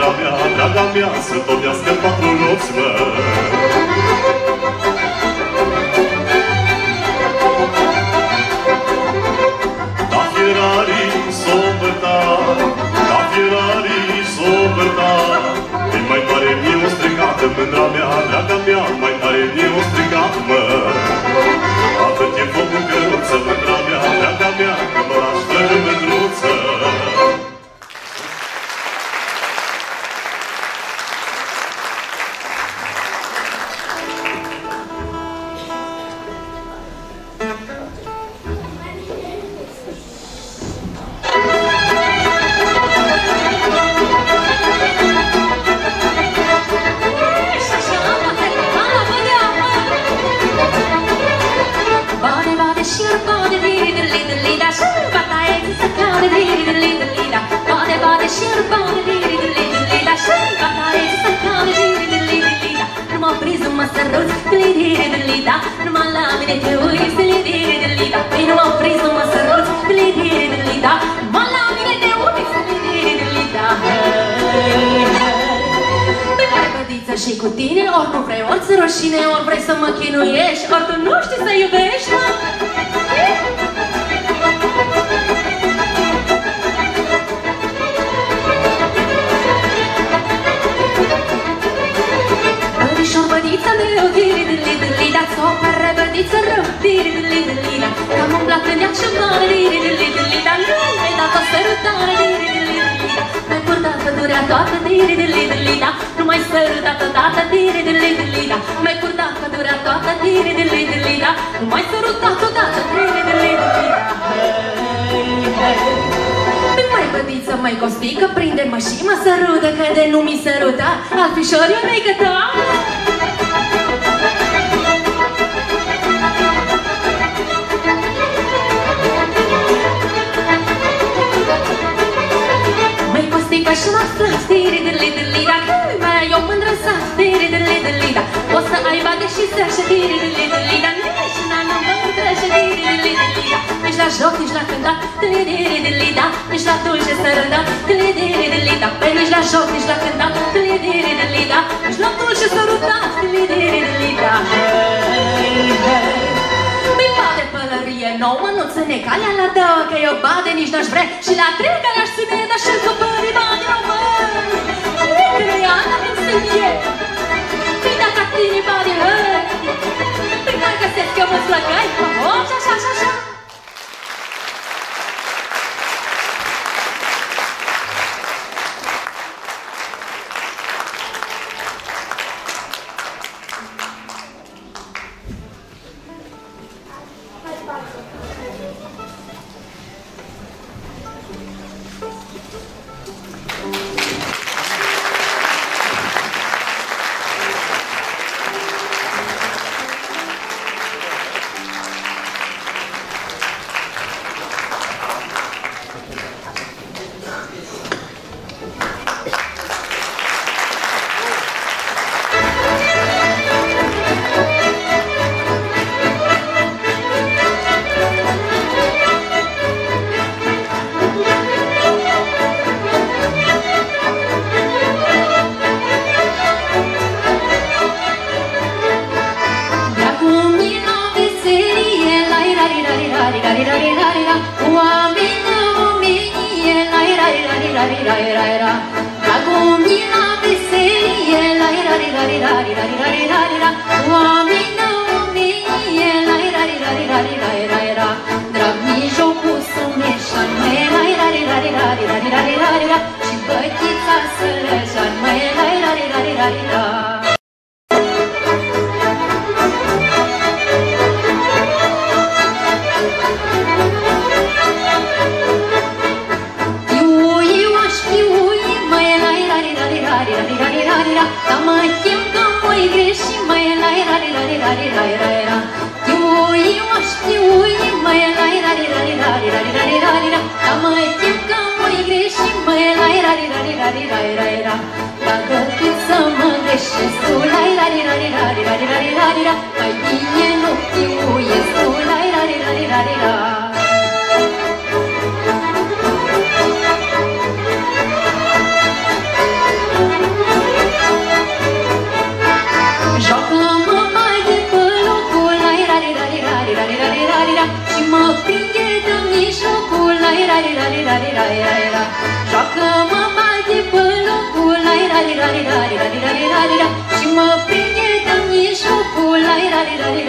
draga mea, draga mea, să tobească patru nopți, mă. Da fierarii s-o îmbăta, da fierarii s-o îmbăta, îi mai tare mie o strigată, mândra mea, draga mea, mai tare mie o strigată, mă. Atât e focul căruță, mândra mea, draga mea, că mă lași fără mândruță. Și cu tine, ori nu vrei, ori ți rușine, ori vrei să mă chinuiești, ori tu nu știi să iubești, mă? Bădișor, bădița meu, diri-dili-dili, dați o pară bădiță rău, diri-dili-dili, că-am umblat în ea și mare, diri-dili-dili, dar nu mi-ai dat o sărutare, diri-dili-dili, mi-ai purtat pădurea toată, diri-dili-dili, nu mai sărutat odată, diri-dili-dili, mi-ai purtat pădurea toată, diri-dili-dili, nu mai sărutat odată, diri-dili-dili, mai bădiță, mai costică, prinde-mă și mă sărută, că de nu mi săruta, alfișor, eu meică ta. Mai costică și mă strâns, diri-dili-dili, dacă mai ai o mândră sa, diri-dili-dili, o să ai bagă și seașă, diri-dili-dili, dar nici n-am mândră și diri-dili-dili, nici la joc, nici la cântat, diri-dili-dili, nici la dulce sărădat, diri-dili-dili, pe nici la joc, nici la cântat, diri-dili-dili, nici la dulce sărădat, diri-dili-dili, mi bade pălărie nouă, nu ține calea la două, că eu bade nici n-aș vrea, și la trei care aș ține, dar și-l copării bade nouă, că nu ia, dar nu se vie, păi dacă tine bade, păi dacă găsesc că mă slăgăi, mă așa, așa, așa, așa.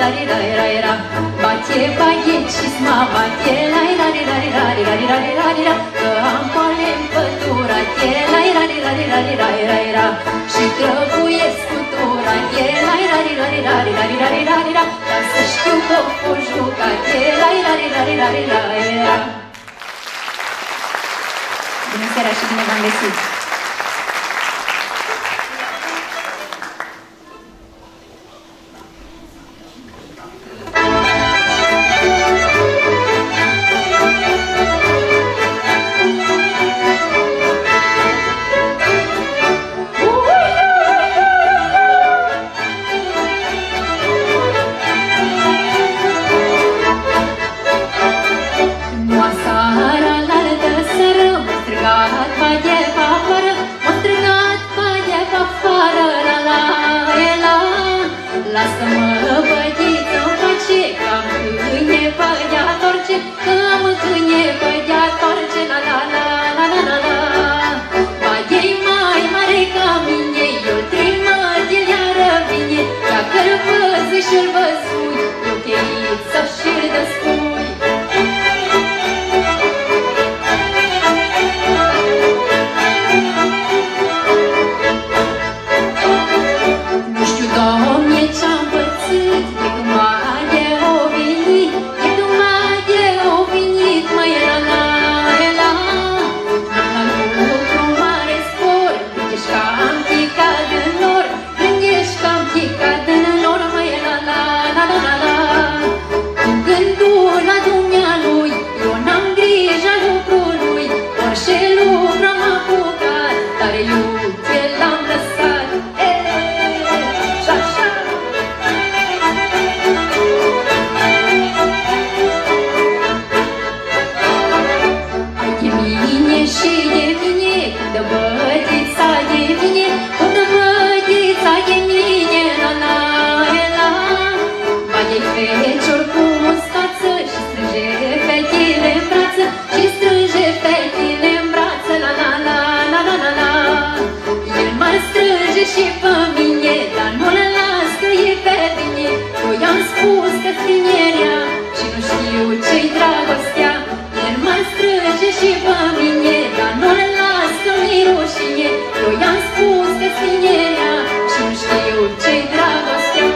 la ri la ri la Bache, baghecisma, bache, la ri la ri la ri la ri la ri la ri la ri la Că am poale în pătura, e la ri la ri la ri la ri la ri la ri la Și trăbuiesc cu tura, e la ri la ri la ri la ri la ri la ri la ri la Ca să știu că o juca, e la ri la ri la ri la ri la ri la Bună seara și bine v-am găsit! Lasă-mă, bădiță-mi face, că am câine pe-dea torce, că am câine pe-dea torce, la la la la la la la. Ba-ei mai mare ca mine, eu trimă de iară vine, dacă-l văzui și-l văzui, eu cheiță și-l dăspui. Nu știu, Doamne, ce-am pățit, de când mai o venit, de când mai o venit, măi, la la la la la lucru mare spor, când ești cam picat în nor, când ești cam picat în nor, măi, la la la la la la cu gândul la dumnealui, eu n-am grijă lucrului, orice lucru am apucat, dar iute l-am lăsat. Și de mine, de bătița de mine, de bătița de mine, la la la. Bagă-i fecior cu mustață și strânge fetile în brață, și strânge fetile în brață, la la la la la la la. El mă strânge și pe mine, dar nu-l las că e pe mine. Eu i-am spus că-s tinerea și nu știu ce-i dragostea. El mă strânge și pe mine, dar nu-l las că-mi rușine. Eu i-am spus că-s tinerea și nu știu ce-i dragostea.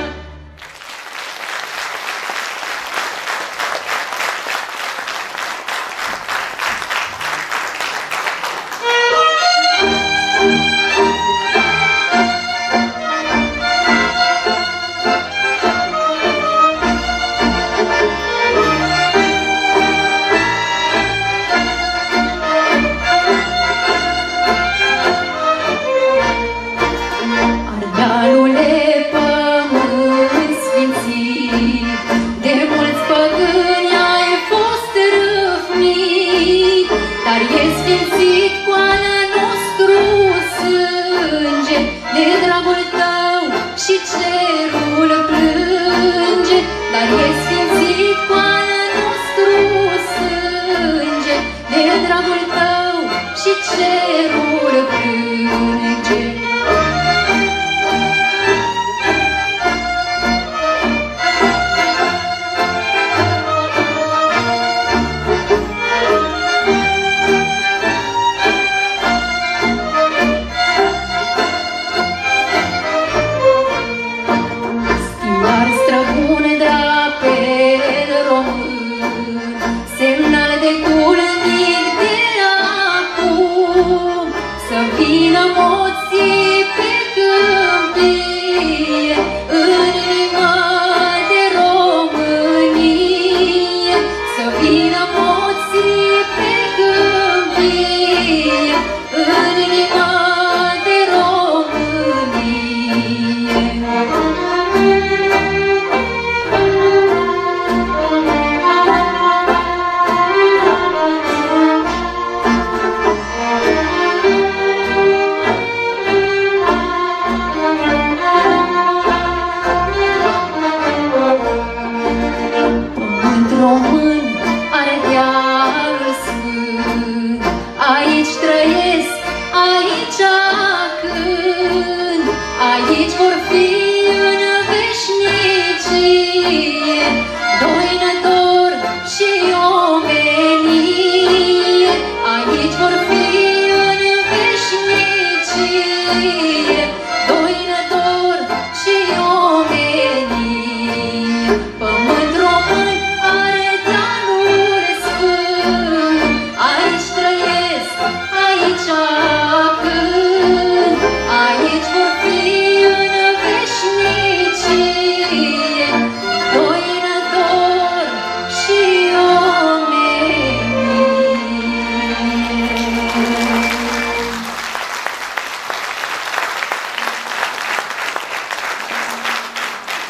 Semnal de curnic de acum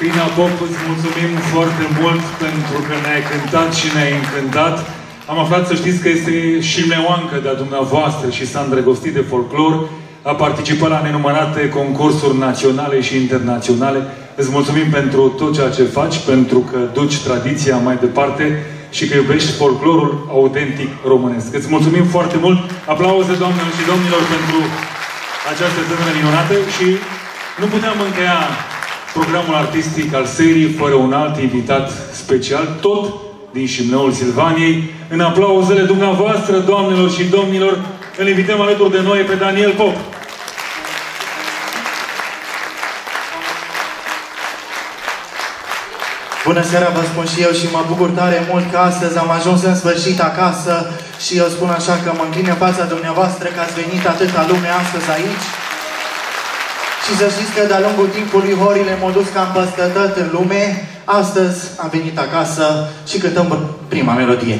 Crina Pop, îți mulțumim foarte mult pentru că ne-ai cântat și ne-ai încântat. Am aflat, să știți, că este și neoancă de-a dumneavoastră și s-a îndrăgostit de folclor. A participat la nenumărate concursuri naționale și internaționale. Îți mulțumim pentru tot ceea ce faci, pentru că duci tradiția mai departe și că iubești folclorul autentic românesc. Îți mulțumim foarte mult. Aplauze, doamnelor și domnilor, pentru această tânără minunată și nu puteam încheia programul artistic al serii fără un alt invitat special, tot din Șimneul Silvaniei. În aplauzele dumneavoastră, doamnelor și domnilor, îl invităm alături de noi pe Daniel Pop. Bună seara, vă spun și eu și mă bucur tare mult că astăzi am ajuns în sfârșit acasă și eu spun așa că mă înclin în fața dumneavoastră că ați venit atâta lume astăzi aici. Și să știți că de-a lungul timpului horile m-au dus cam peste tot în lume. Astăzi am venit acasă și cântăm prima melodie.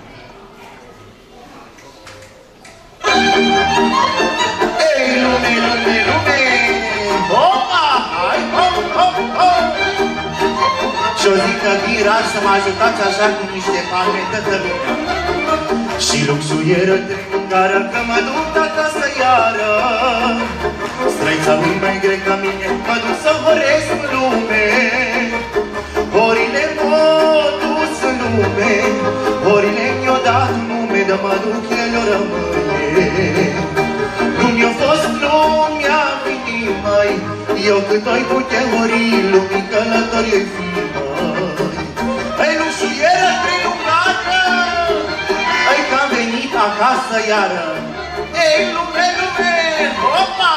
Ei, lume, lume, lume! Hopa! Hai, hop, hop, hop! Și-o zic că viraj să mă ajutați așa cu niște palme toată lumea. Și luxuieră triunghară că mă duc acasă iară. Străița lui mai grec ca mine, mă duc să horesc în lume. Horile m-au dus în lume, horile mi-au dat un nume, dar mă duc, el o rămâne. Nu mi-a fost lumea venit mai, eu cât oi putea hori, lumii călători oi fi mai. Ei, luxuieră triunghară, ei că-am venit acasă iară. Ei, lume, lume, hopa!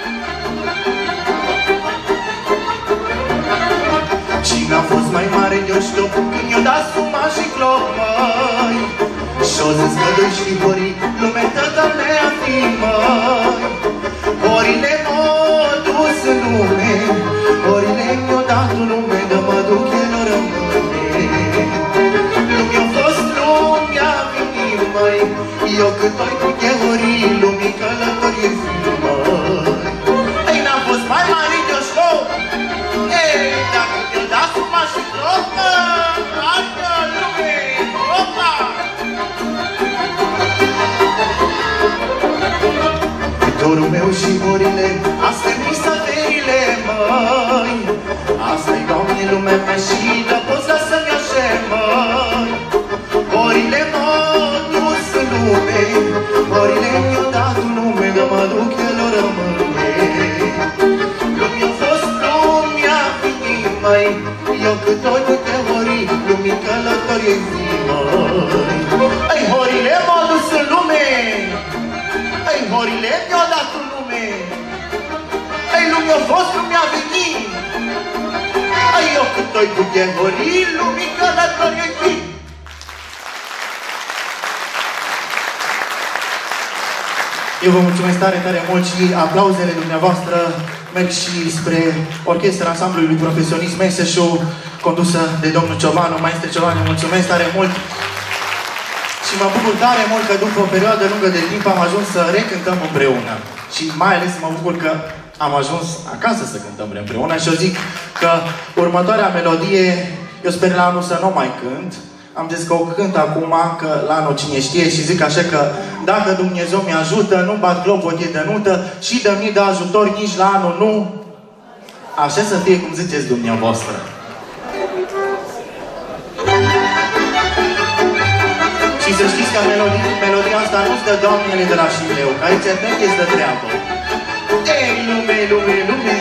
Cine a fost mai mare de-o știu, când i-o dat suma și cloc, măi. Și-o zis că doi și horii, lume tătă mea fi, măi. Horile m-au dus în lume, horile mi-o dat un nume, dă mă duc, el o rămâne. Nu mi-a fost lumea venit, măi, eu cât oi putea horii, lumii călătorie fi, măi. Ei, n-am fost mai mare de-o știu, ei, dacă mi-o dat suma și cloc, mă, altă lume, opa! Dorul meu și horile, astea mi saverile, măi. Asta-i, Doamne, lumea mea și dă poza să-mi așe, măi. Horile m-au dus în lume, horile mi-au dat un nume, dă mă duc, el o rămâne. Nu mi-a fost lumea venit, măi, eu cât oi putea hori, lumii călătorie fi, măi. Ei, horile m-au dus în lume, ei, horile mi-au dat un nume, ei, lumii-a fost, lumea venit, ei, eu cât oi putea hori, lumii călătorie fi. Eu vă mulțumesc tare, tare mult și aplauzele dumneavoastră merg și spre orchestra ansamblului Profesionist Meseșu, condusă de domnul Ciobanu. Maestre Ciobanu, mulțumesc tare mult și mă bucur tare mult că după o perioadă lungă de timp am ajuns să recântăm împreună. Și mai ales mă bucur că am ajuns acasă să cântăm împreună și eu zic că următoarea melodie, eu sper la anul să nu mai cânt. Am zis că o cânt acum, că la anul cine știe și zic așa că dacă Dumnezeu mi-ajută, nu bat clopote de nută și de mii de ajutor nici la anul nu. Așa să fie cum ziceți dumneavoastră. Și să știți că melodia, melodia asta nu-ți dă doamnele de la Șimleu, că aici nu-ți de treabă. Ei, lume, lume, lume!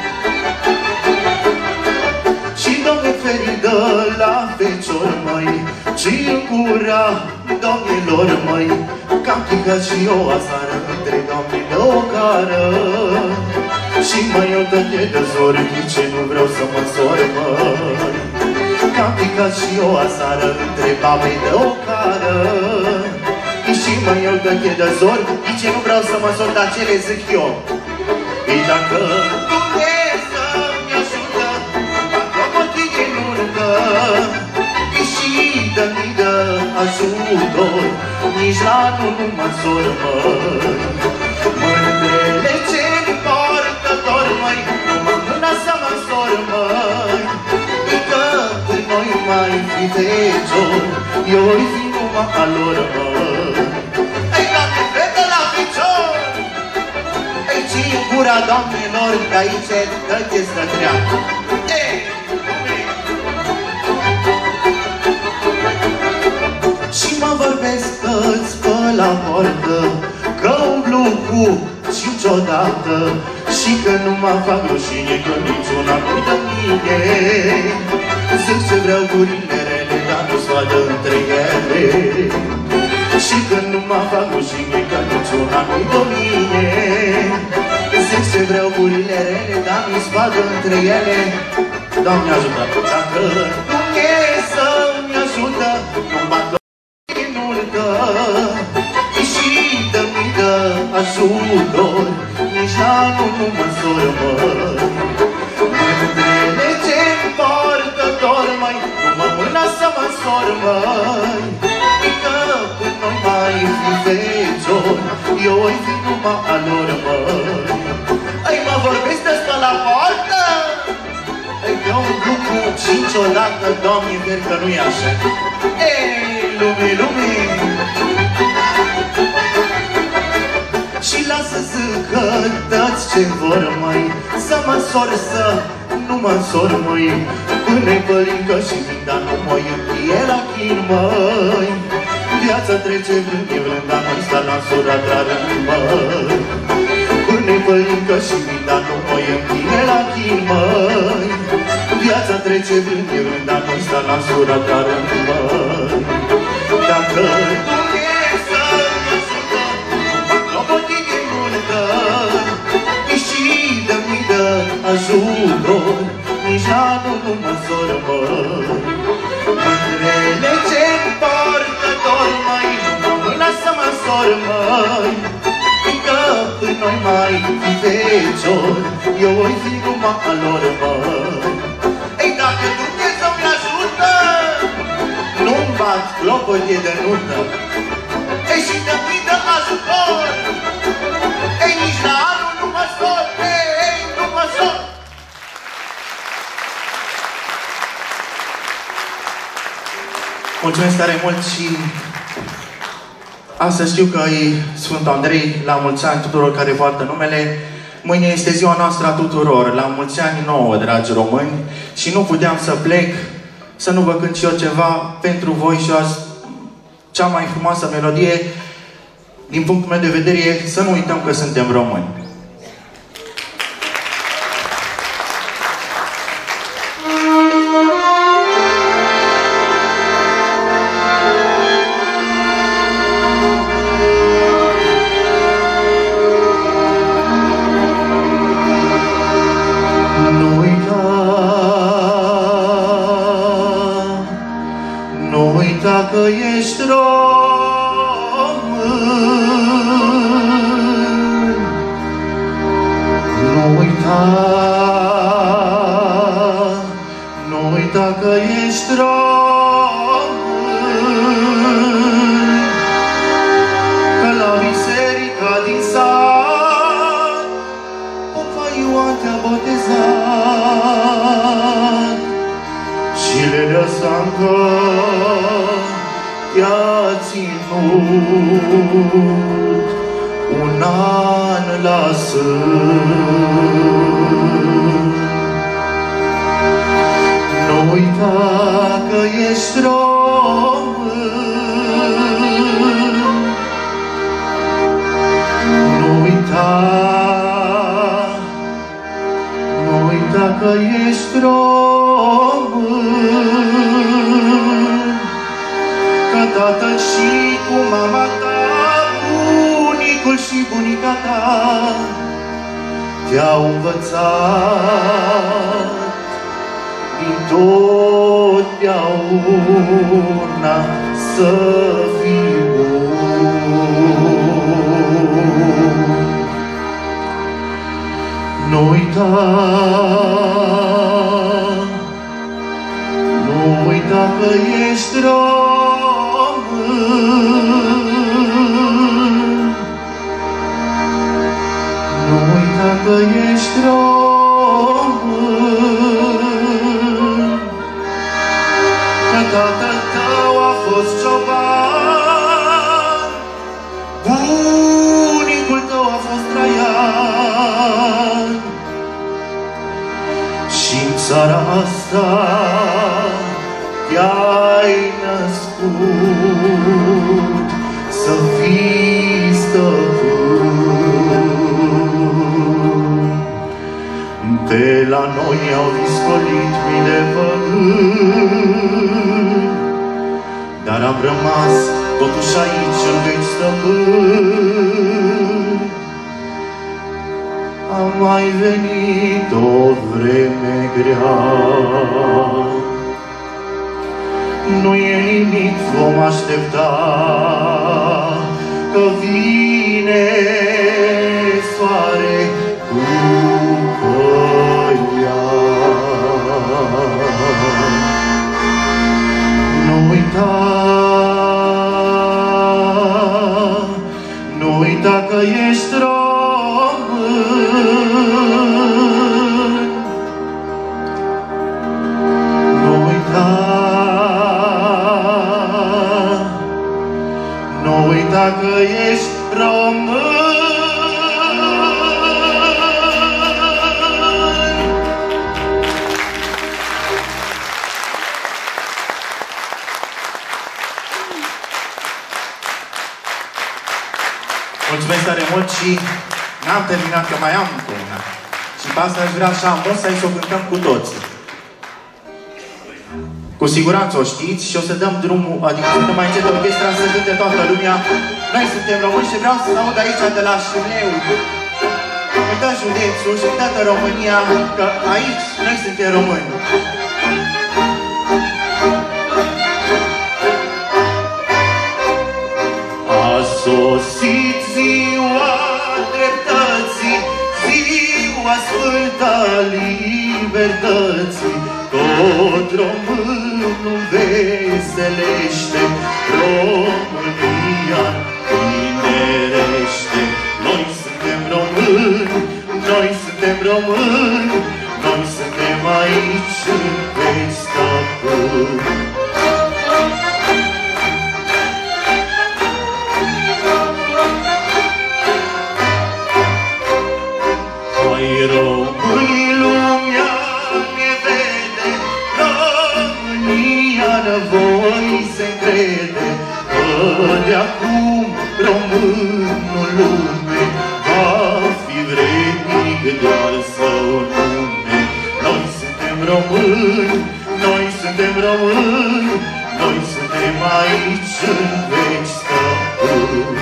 Și Doamne feridă la fecior, măi, și-n gura domnilor, măi, că-am picat și eu aseară între doamnele o cară. Și măi, eu dă-te de zor, nici nu vreau să mă sor, măi, că-am picat și eu aseară între babe de o cară. Și măi, eu dă-te de zor, nici nu vreau să mă sor, dar ce le zic eu? Ei, dacă Dumnezeu mi-ajută, și dă-mi de ajutor, nici la anul nu mă sor, măi. Mândrele ce-mi portător, măi, nu mă mână să mă sor, măi. fecior, eu oi fi numai a lor, măi. Ei, Doamne, fete la picior! Ei, ții în gura, Doamnelor, de aici dă-te să treacă. Ei, și mă vorbesc că-ți pe la portă, că umblu cu niciodată și că nu mă fac rușine, că niciuna nu-i dă mine. Zic ce vreau gurile rele, dar nu-s vadă între ele. Și că nu mă fac rușine, că niciuna nu-i dă mine. Zic ce vreau gurile rele, dar nu-s vadă între ele. Doamne ajută, dacă Dumnezeu-mi ajută, nu-mi bat nu-l dă. Și dă-mi dă ajutor, nici anul nu mă soră, măi. Mândrele ce-mi portă dor, măi, nu mă mâna să mă sor, măi. Că până noi mai fi fecior, eu oi fi numai a lor, măi. Ei, mă vorbesc de-asta la poartă? Ei, că un lucru cinci odată, Doamne, ver că nu-i așa. Ei, lume, lume! Și lasă zică dați ce vor, măi, să mă sor, să nu mă sor, măi. Până-i pălincă și vin, dar nu mă iubie la chin, măi. Viața trece vrând, e vrând, dar noi sta la sura dragă, măi. Până-i pălincă și vin, dar nu mă iubie la chin, măi. Viața trece vrând, e vrând, dar noi sta la sura dragă, măi. Dacă ajutor, nici anul nu mă soră, măi. Mândrele ce-mi portă dor, măi, nu mă mâna să mă soră, măi. Că până noi mai fi fecior, eu oi fi numai a lor, măi. Ei, dacă Dumnezeu-mi ajută, nu-mi bat clopote de nută. Ei, și dă-mi dă ajutor, ei, nici la anul nu mă sor, ei, ei, nu mă sor. Mulțumesc tare mult și astăzi știu că e Sfântul Andrei, la mulți ani tuturor care poartă numele. Mâine este ziua noastră a tuturor, la mulți ani nouă, dragi români, și nu puteam să plec să nu vă cânt și eu ceva pentru voi și azi cea mai frumoasă melodie, din punctul meu de vedere, e să nu uităm că suntem români. Că ești român, nu uita, nu uita că ești român, că la biserica din sat Popa Ioan te-a botezat și le lăsa încă te-a ținut un an la sân. Nu uita că ești român, nu uita, nu uita că ești român, că tatăl și cu mama ta, bunicul și bunica ta te-au învățat din totdeauna să fii bun. Nu uita, nu uita că ești român, nu uita că ești român, că tatăl seara asta te-ai născut să fii stăpân. De la noi au discolit mii de păgâni, dar am rămas totuși aici în veci stăpân. A mai venit o vreme grea, nu e nimic, vom aștepta, că vine soare după ea. Nu uita, nu uita că ești român. Nu uita, nu uita că ești român. Mulțumesc tare mult și n-am terminat, că mai am încă una. Și pe asta aș vrea așa mult să-i o cântăm cu toții. Cu siguranță o știți și o să dăm drumul, adică să dăm mai încet orchestra să cânte toată lumea. Noi suntem români și vreau să aud aici de la Șuleu, și de județul și toată România, că aici noi suntem români. A sosit ziua dreptății, ziua sfântă libertății, tot românul veselește, România tinerește. Noi suntem români, noi suntem români, noi suntem aici în veci stăpâni. Noi românii lumea ne vede, România în voi se încrede, că de acum românul lume va fi vrednic doar său nume. Noi suntem români, noi suntem români, noi suntem aici în veci stăpâni.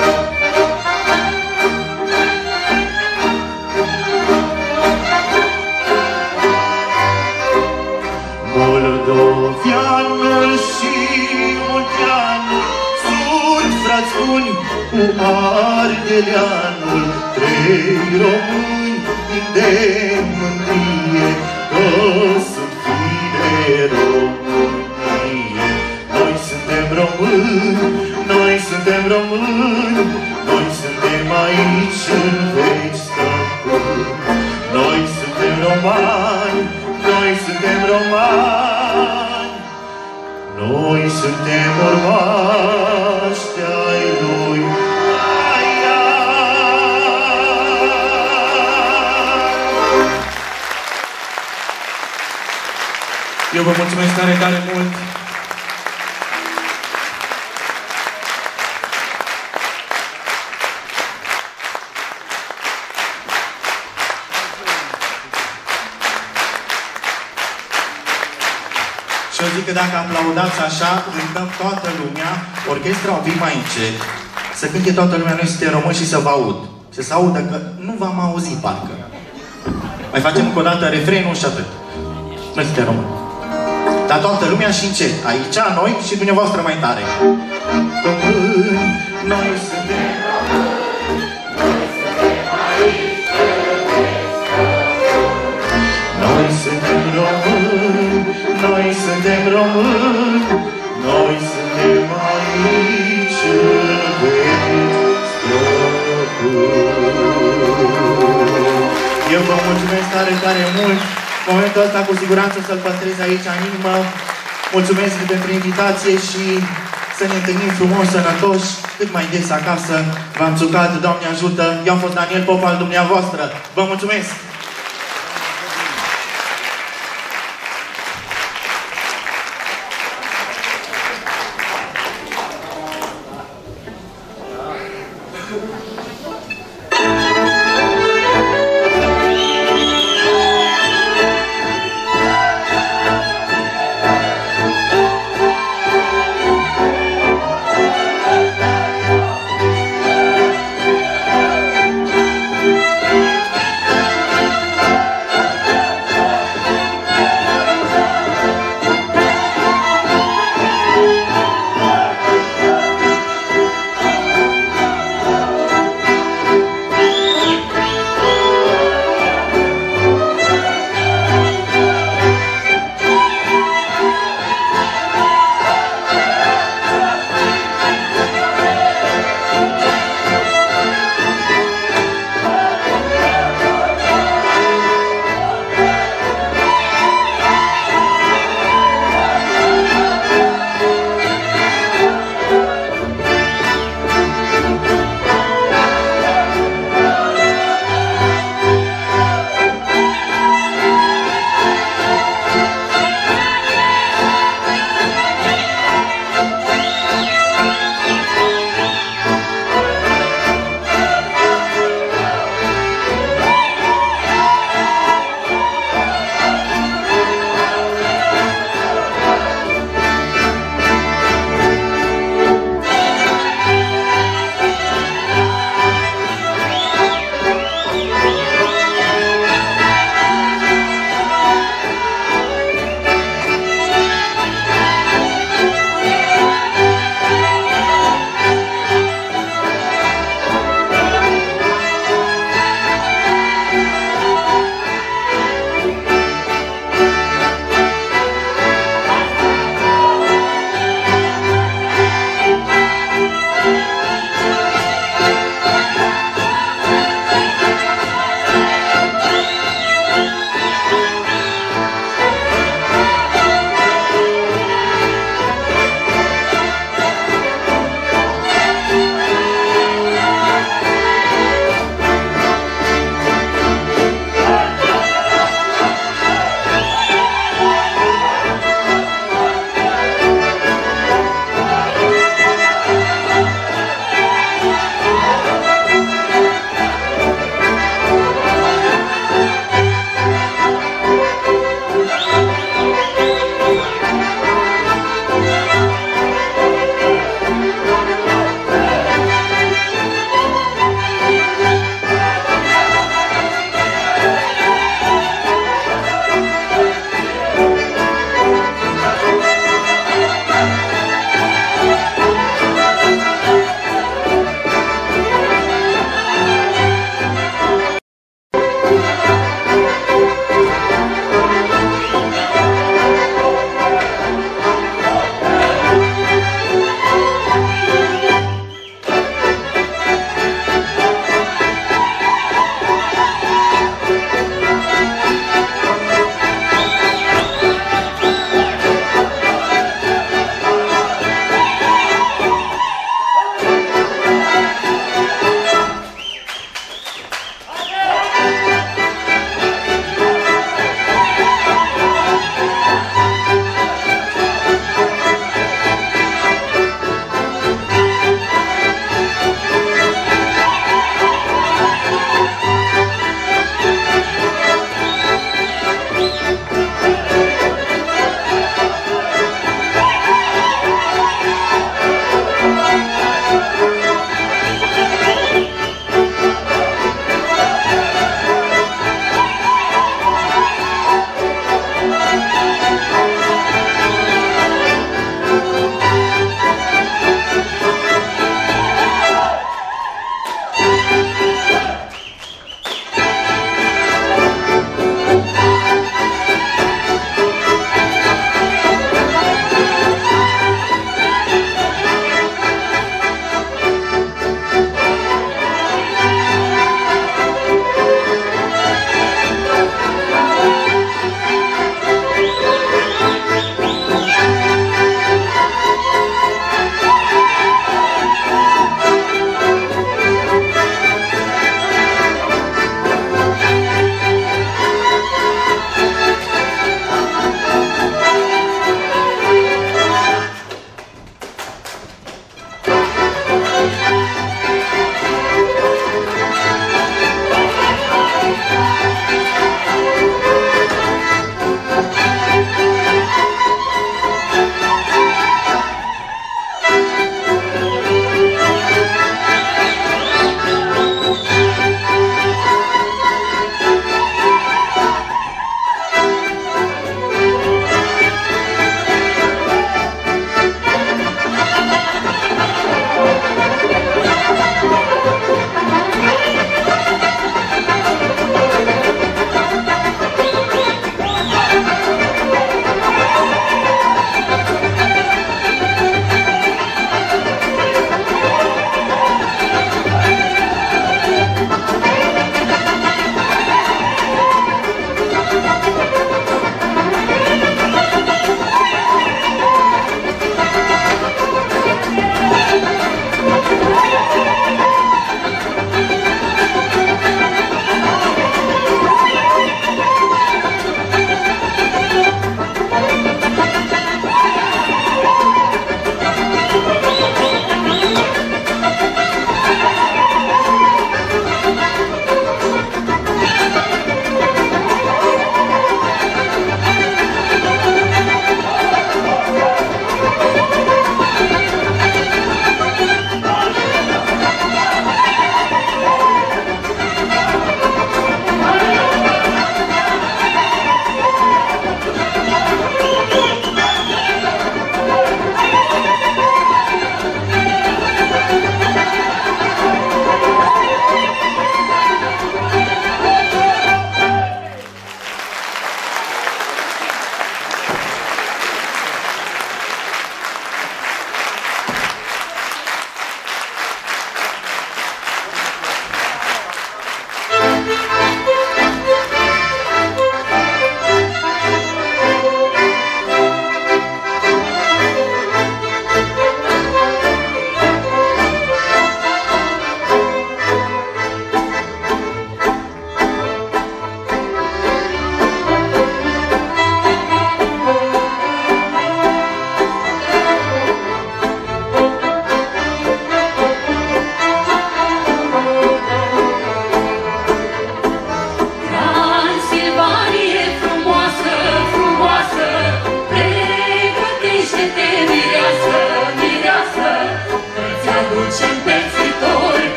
Moldovianul și Munteanul sunt frați buni cu Ardeleanul, trei români de mândrie, că sunt fii de Românie. Noi suntem români, noi suntem români, noi suntem aici în veci stăpâni. Noi suntem romani, noi suntem romani, noi suntem urmași ai lui. Eu vă mulțumesc tare, tare mult. Și eu zic că dacă aplaudați așa, cântăm toată lumea, orchestra un pic mai încet, să cânte toată lumea, noi suntem români și să vă aud. Să se audă că nu v-am auzit, parcă. Mai facem încă o dată refrenul și atât. Noi suntem români. Dar toată lumea și încet. Aici, noi și dumneavoastră mai tare. Români, noi suntem români, noi suntem aici, noi suntem români, noi suntem români, noi suntem aici în veci stăpâni. Eu vă mulțumesc tare, tare mult. Momentul ăsta cu siguranță să-l păstrez aici în inimă. Mulțumesc pentru invitație și să ne întâlnim frumos, sănătoși, cât mai des acasă. V-am țucat, Doamne ajută. Eu am fost Daniel Pop al dumneavoastră. Vă mulțumesc!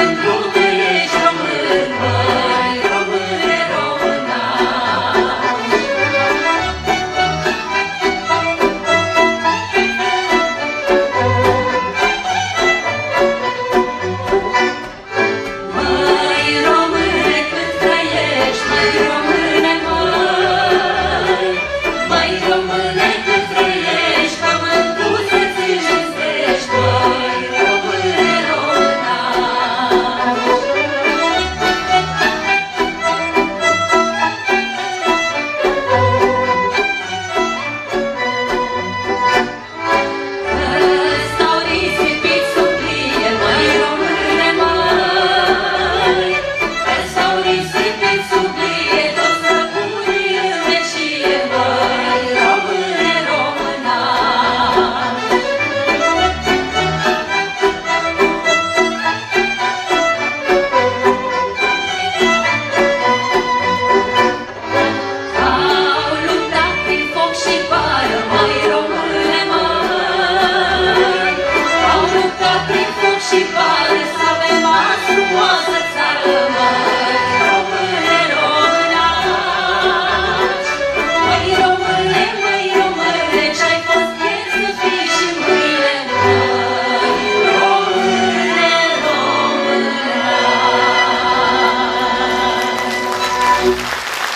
pentru că ești român, măi, române, româna. Măi, române, cât trăiești, măi, române, măi, măi, române, cât trăiești, pământul să-ți cinstești, măi, române, româna. Stau risipit sub plie, măi, române, măi, stau risipit sub plie, toți răpunii în vecie, măi, române, româna. Au luptat prin foc și pară, măi, române, măi, au luptat prin foc și pară, să avem azi frumoasă țară, măi, române, românași. Măi, române, măi, române, ce-ai fost ieri să fii și mâine, măi, române, românași.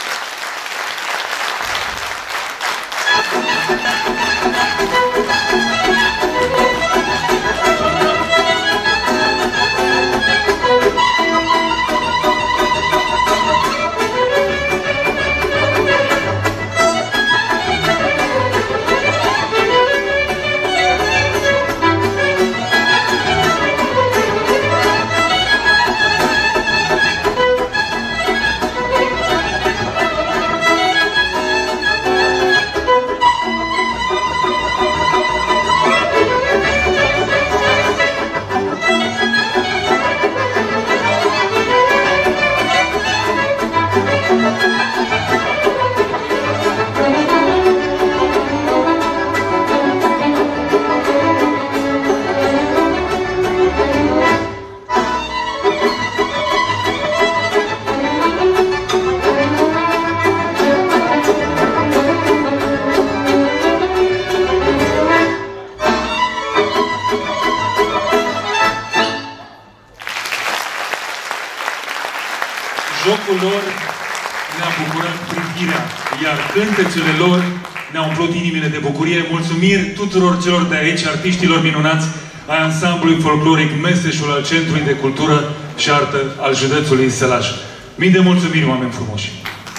Jocul lor ne-a bucurat privirea, iar cântecele lor ne-au umplut inimile de bucurie. Mulțumiri tuturor celor de aici, artiștilor minunați ai ansamblului folcloric Meseșul al Centrului de Cultură și Artă al județului Sălaș. Mii de mulțumiri, oameni frumoși!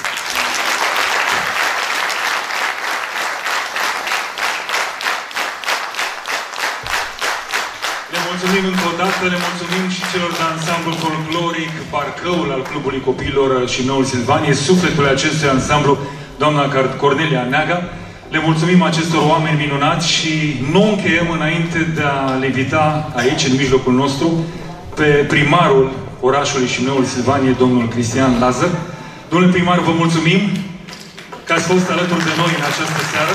Le mulțumim încă o dată, le mulțumim și celor de ansamblu folcloric Barcăul al Clubului Copiilor și Noul Silvanie, sufletul acestui ansamblu, doamna Cornelia Neaga. Le mulțumim acestor oameni minunați și nu încheiem înainte de a le invita aici, în mijlocul nostru, pe primarul orașului și Noul Silvanie, domnul Cristian Lazar. Domnule primar, vă mulțumim că ați fost alături de noi în această seară.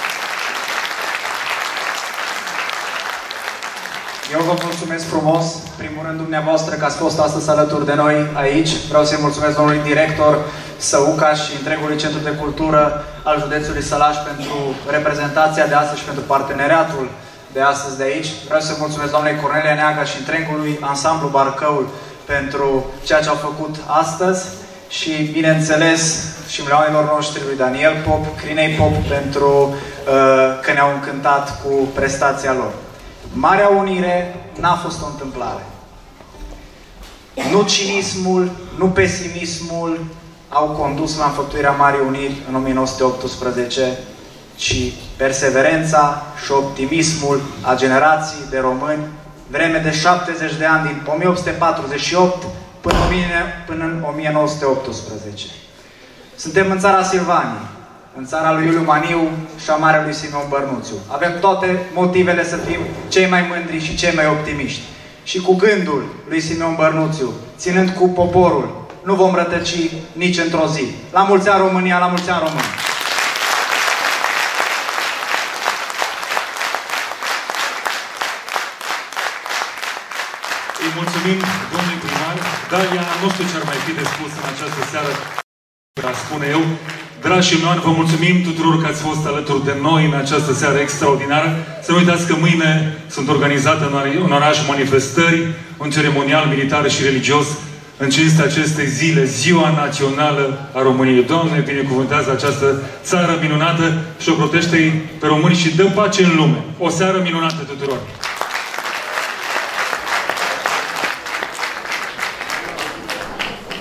Eu vă mulțumesc frumos, primul rând dumneavoastră, că ați fost astăzi alături de noi aici. Vreau să-i mulțumesc domnului director Săuca și întregului Centru de Cultură al județului Sălaș pentru reprezentația de astăzi și pentru parteneriatul de astăzi de aici. Vreau să mulțumesc doamnei Cornelia Neaga și întregului ansamblu Barcăul pentru ceea ce au făcut astăzi și, bineînțeles, și milioanelor noștri, lui Daniel Pop, Crinei Pop, pentru uh, că ne-au încântat cu prestația lor. Marea Unire n-a fost o întâmplare. Nu cinismul, nu pesimismul au condus la înfăptuirea Marii Uniri în o mie nouă sute optsprezece, ci perseverența și optimismul a generații de români, vreme de șaptezeci de ani, din o mie opt sute patruzeci și opt până, până în o mie nouă sute optsprezece. Suntem în țara Silvaniei, în țara lui Iuliu Maniu și a marelui Simeon Bărnuțiu. Avem toate motivele să fim cei mai mândri și cei mai optimiști. Și cu gândul lui Simeon Bărnuțiu, ținând cu poporul, nu vom rătăci nici într-o zi. La mulți ani România, la mulți ani români! Îi mulțumim, domnului primar. Dalia, nu știu ce ar mai fi de spus în această seară, a spune eu. Dragi șimioani, vă mulțumim tuturor că ați fost alături de noi în această seară extraordinară. Să nu uitați că mâine sunt organizate în oraș manifestări, un ceremonial militar și religios în cinstea acestei zile, Ziua Națională a României. Doamne, binecuvântează această țară minunată și o protește pe români și dă pace în lume. O seară minunată tuturor!